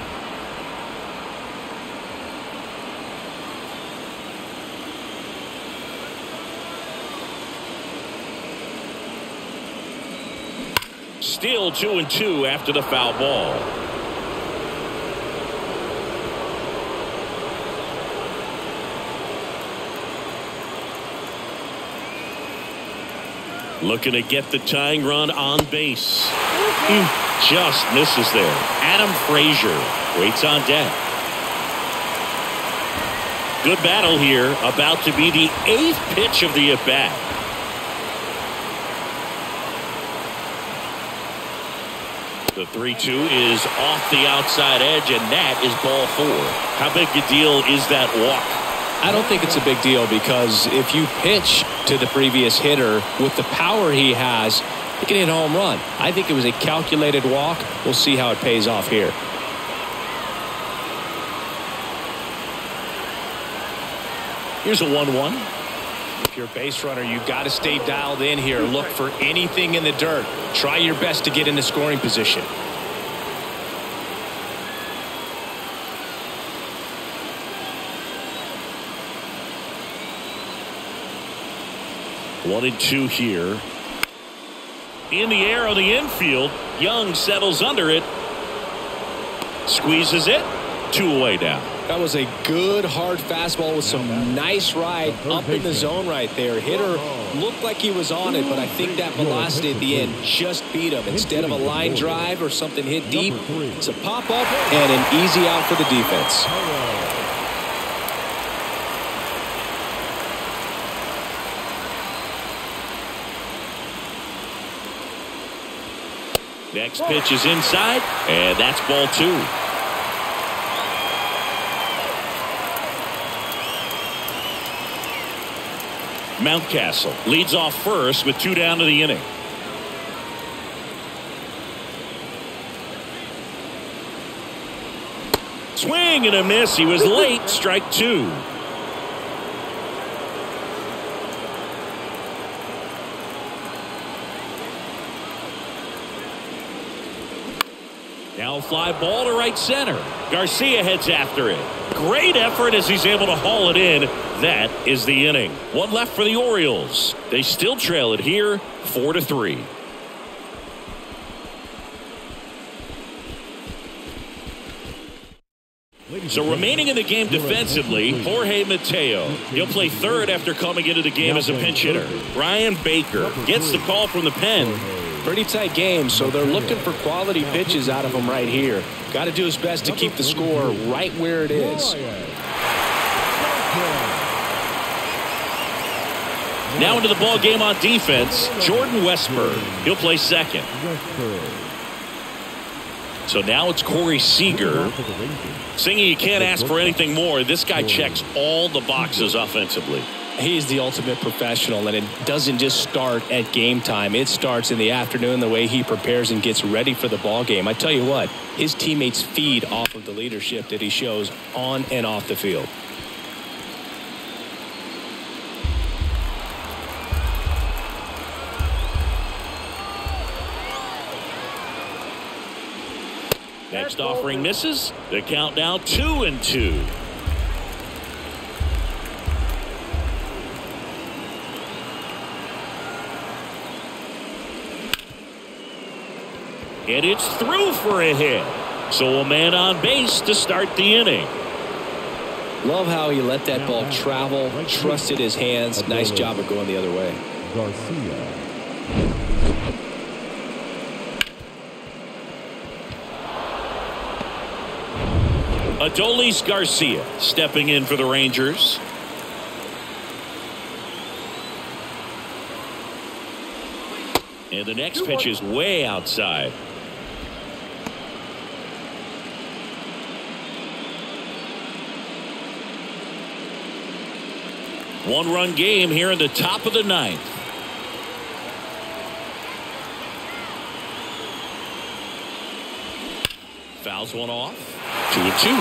Still 2 and 2 after the foul ball. Looking to get the tying run on base. Just misses there. Adam Frazier waits on deck. Good battle here. About to be the 8th pitch of the at-bat. The 3-2 is off the outside edge, and that is ball 4. How big a deal is that walk? I don't think it's a big deal because if you pitch to the previous hitter with the power he has, he can hit a home run. I think it was a calculated walk. We'll see how it pays off here. Here's a 1-1. If you're a base runner, you got to stay dialed in here. Look for anything in the dirt. Try your best to get into scoring position. One and 2 here. In the air on the infield. Young settles under it. Squeezes it. 2 away now. That was a good hard fastball with some nice ride up in the zone right there. Hitter looked like he was on it, but I think that velocity at the end just beat him. Instead of a line drive or something hit deep, it's a pop-up and an easy out for the defense. Next pitch is inside, and that's ball 2. Mountcastle leads off first with 2 down to the inning. Swing and a miss. He was late. Strike 2. Now a fly ball to right center. Garcia heads after it. Great effort as he's able to haul it in. That is the inning. One left for the Orioles. They still trail it here, 4-3. So remaining in the game defensively, Jorge Mateo. He'll play third after coming into the game as a pinch hitter. Brian Baker gets the call from the pen. Pretty tight game, so they're looking for quality pitches out of him right here. Got to do his best to keep the score right where it is. Now into the ball game on defense, Jordan Westburg. He'll play second. So now it's Corey Seager. Singy, you can't ask for anything more. This guy checks all the boxes offensively. He's the ultimate professional, and it doesn't just start at game time. It starts in the afternoon, the way he prepares and gets ready for the ball game. I tell you what, his teammates feed off of the leadership that he shows on and off the field. Next offering misses. The count now 2-2. And it's through for a hit. So a man on base to start the inning. Love how he let that ball travel, trusted his hands. Nice job of going the other way. Garcia. Adolis Garcia stepping in for the Rangers. And the next pitch is way outside. One-run game here in the top of the ninth. Fouls one off. 2-2.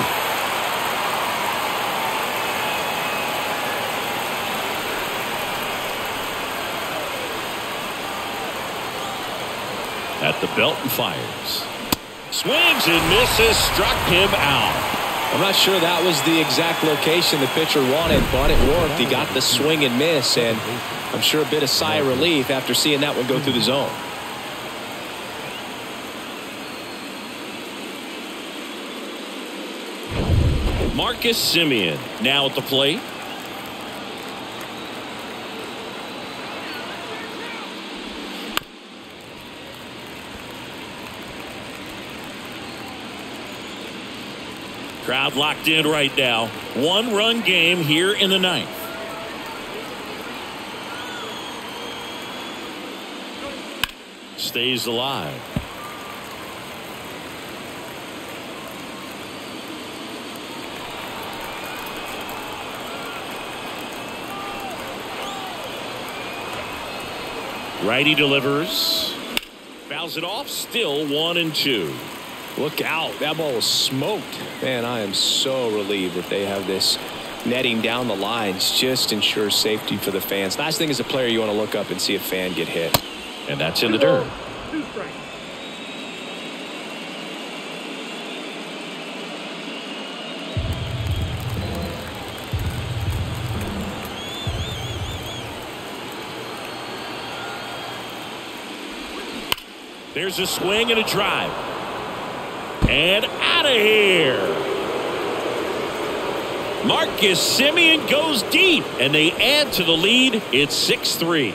At the belt and fires. Swings and misses, struck him out. I'm not sure that was the exact location the pitcher wanted, but it worked. He got the swing and miss, and I'm sure a bit of sigh of relief after seeing that one go through the zone. Marcus Semien now at the plate. Crowd locked in right now. One-run game here in the ninth. Stays alive. Righty delivers. Fouls it off. Still 1-2. Look out. That ball was smoked. Man, I am so relieved that they have this netting down the lines. Just ensures safety for the fans. Last thing as a player, you want to look up and see a fan get hit. And that's in the dirt. 2 strikes. There's a swing and a drive. And out of here. Marcus Semien goes deep, and they add to the lead. It's 6-3.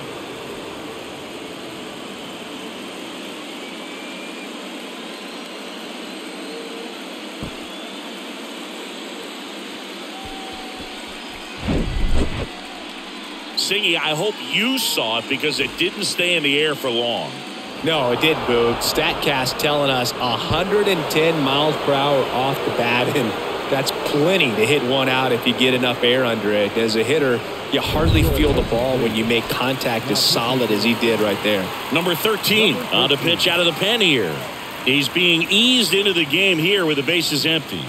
Singy, I hope you saw it because it didn't stay in the air for long. No, it did, Boog. StatCast telling us 110 miles per hour off the bat, and that's plenty to hit one out if you get enough air under it. As a hitter, you hardly feel the ball when you make contact as solid as he did right there. Number 13 on the pitch out of the pen here. He's being eased into the game here with the bases empty.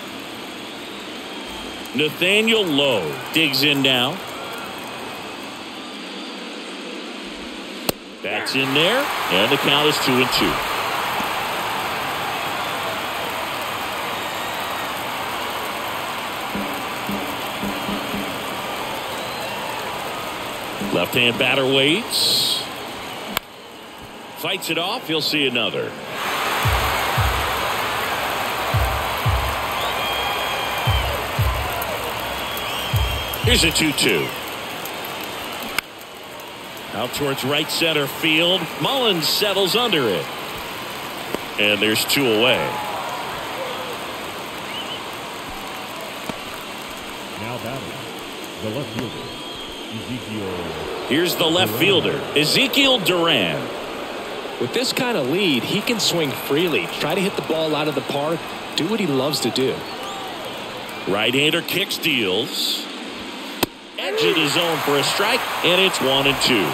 Nathaniel Lowe digs in now. That's in there, and the count is 2-2. Left-hand batter waits. Fights it off. He'll see another. Here's a 2-2. Out towards right center field. Mullins settles under it. And there's 2 away. Now batting, the left fielder, Ezekiel. Here's the left fielder, Ezekiel Duran. With this kind of lead, he can swing freely, try to hit the ball out of the park, do what he loves to do. Right-hander kicks, deals. Edge of the zone for a strike, and it's 1-2.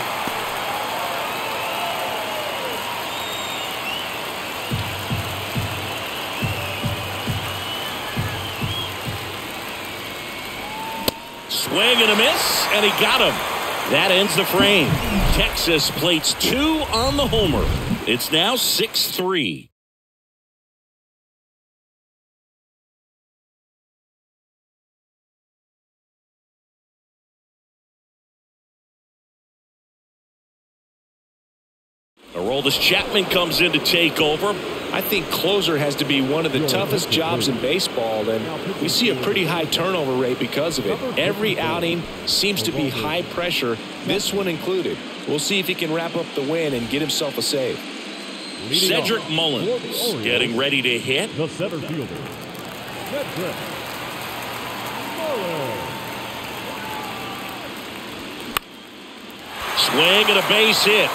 Swing and a miss, and he got him. That ends the frame. Texas plates 2 on the homer. It's now 6-3. Aroldis Chapman comes in to take over. I think closer has to be one of the toughest jobs in baseball, and we see a pretty high turnover rate because of it. Every outing seems to be high pressure, this one included. We'll see if he can wrap up the win and get himself a save. Cedric Mullins getting ready to hit. The center fielder, Cedric Mullins. Swing and a base hit.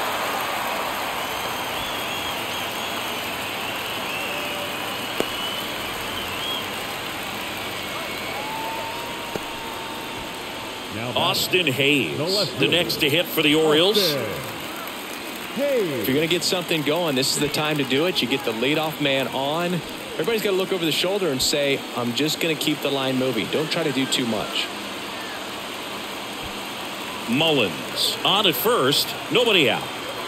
Austin Hayes, the next to hit for the Orioles. If you're going to get something going, this is the time to do it. You get the leadoff man on. Everybody's got to look over the shoulder and say, I'm just going to keep the line moving. Don't try to do too much. Mullins on at first, nobody out.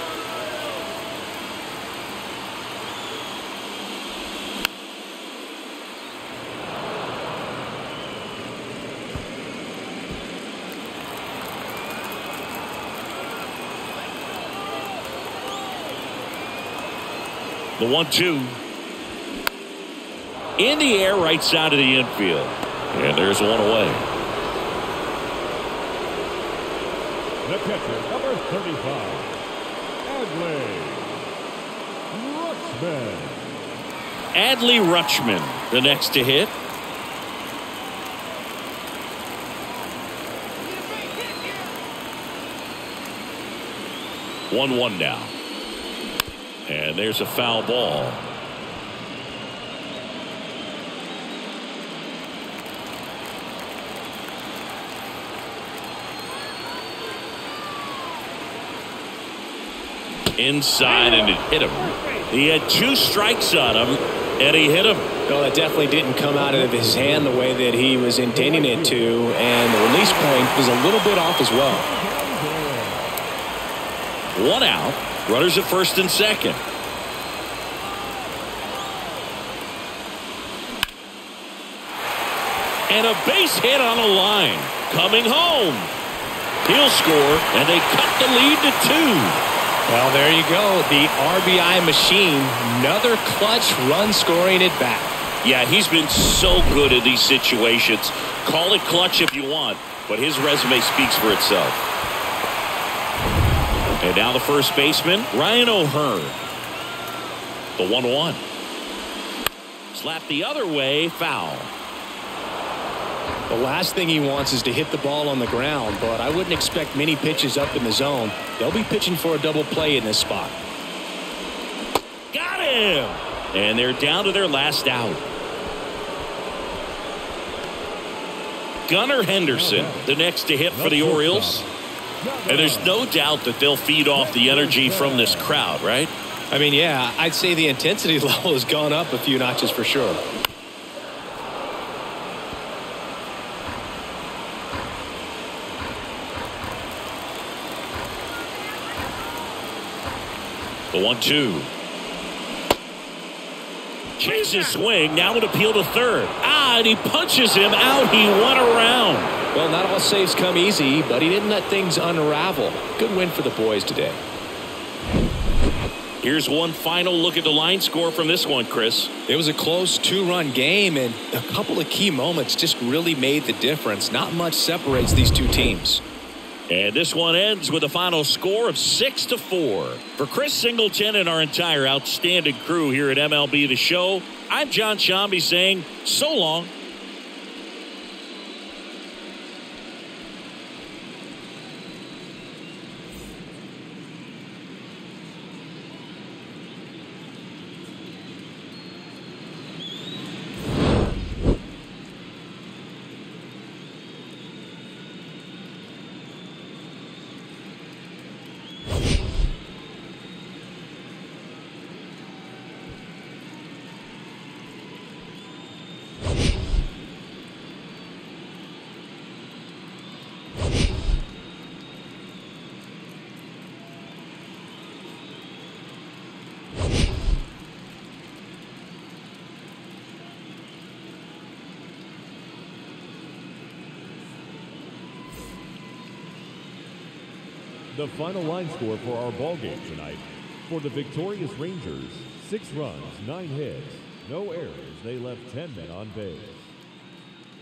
The 1-2. In the air, right side of the infield. And there's 1 away. The catcher, number 35, Adley Rutschman. Adley Rutschman, the next to hit. One now. And there's a foul ball. Inside, and it hit him. He had 2 strikes on him, and he hit him. Well, that definitely didn't come out of his hand the way that he was intending it to, and the release point was a little bit off as well. 1 out. Runners at first and second. And a base hit on a line. Coming home. He'll score, and they cut the lead to 2. Well, there you go. The RBI machine. Another clutch run scoring at bat. Yeah, he's been so good in these situations. Call it clutch if you want, but his resume speaks for itself. And now the first baseman, Ryan O'Hearn. The 1-1. Slap the other way, foul. The last thing he wants is to hit the ball on the ground, but I wouldn't expect many pitches up in the zone. They'll be pitching for a double play in this spot. Got him! And they're down to their last out. Gunnar Henderson, the next to hit for the Orioles. And there's no doubt that they'll feed off the energy from this crowd, right? I mean, yeah, I'd say the intensity level has gone up a few notches for sure. The 1-2. Chases swing. Now an appeal to third. And he punches him out. He went around. Well, not all saves come easy, but he didn't let things unravel. Good win for the boys today. Here's one final look at the line score from this one, Chris. It was a close 2-run game, and a couple of key moments just really made the difference. Not much separates these two teams. And this one ends with a final score of 6-4. For Chris Singleton and our entire outstanding crew here at MLB The Show, I'm John Shambi saying so long. The final line score for our ball game tonight. For the victorious Rangers, 6 runs, 9 hits, no errors. They left 10 men on base.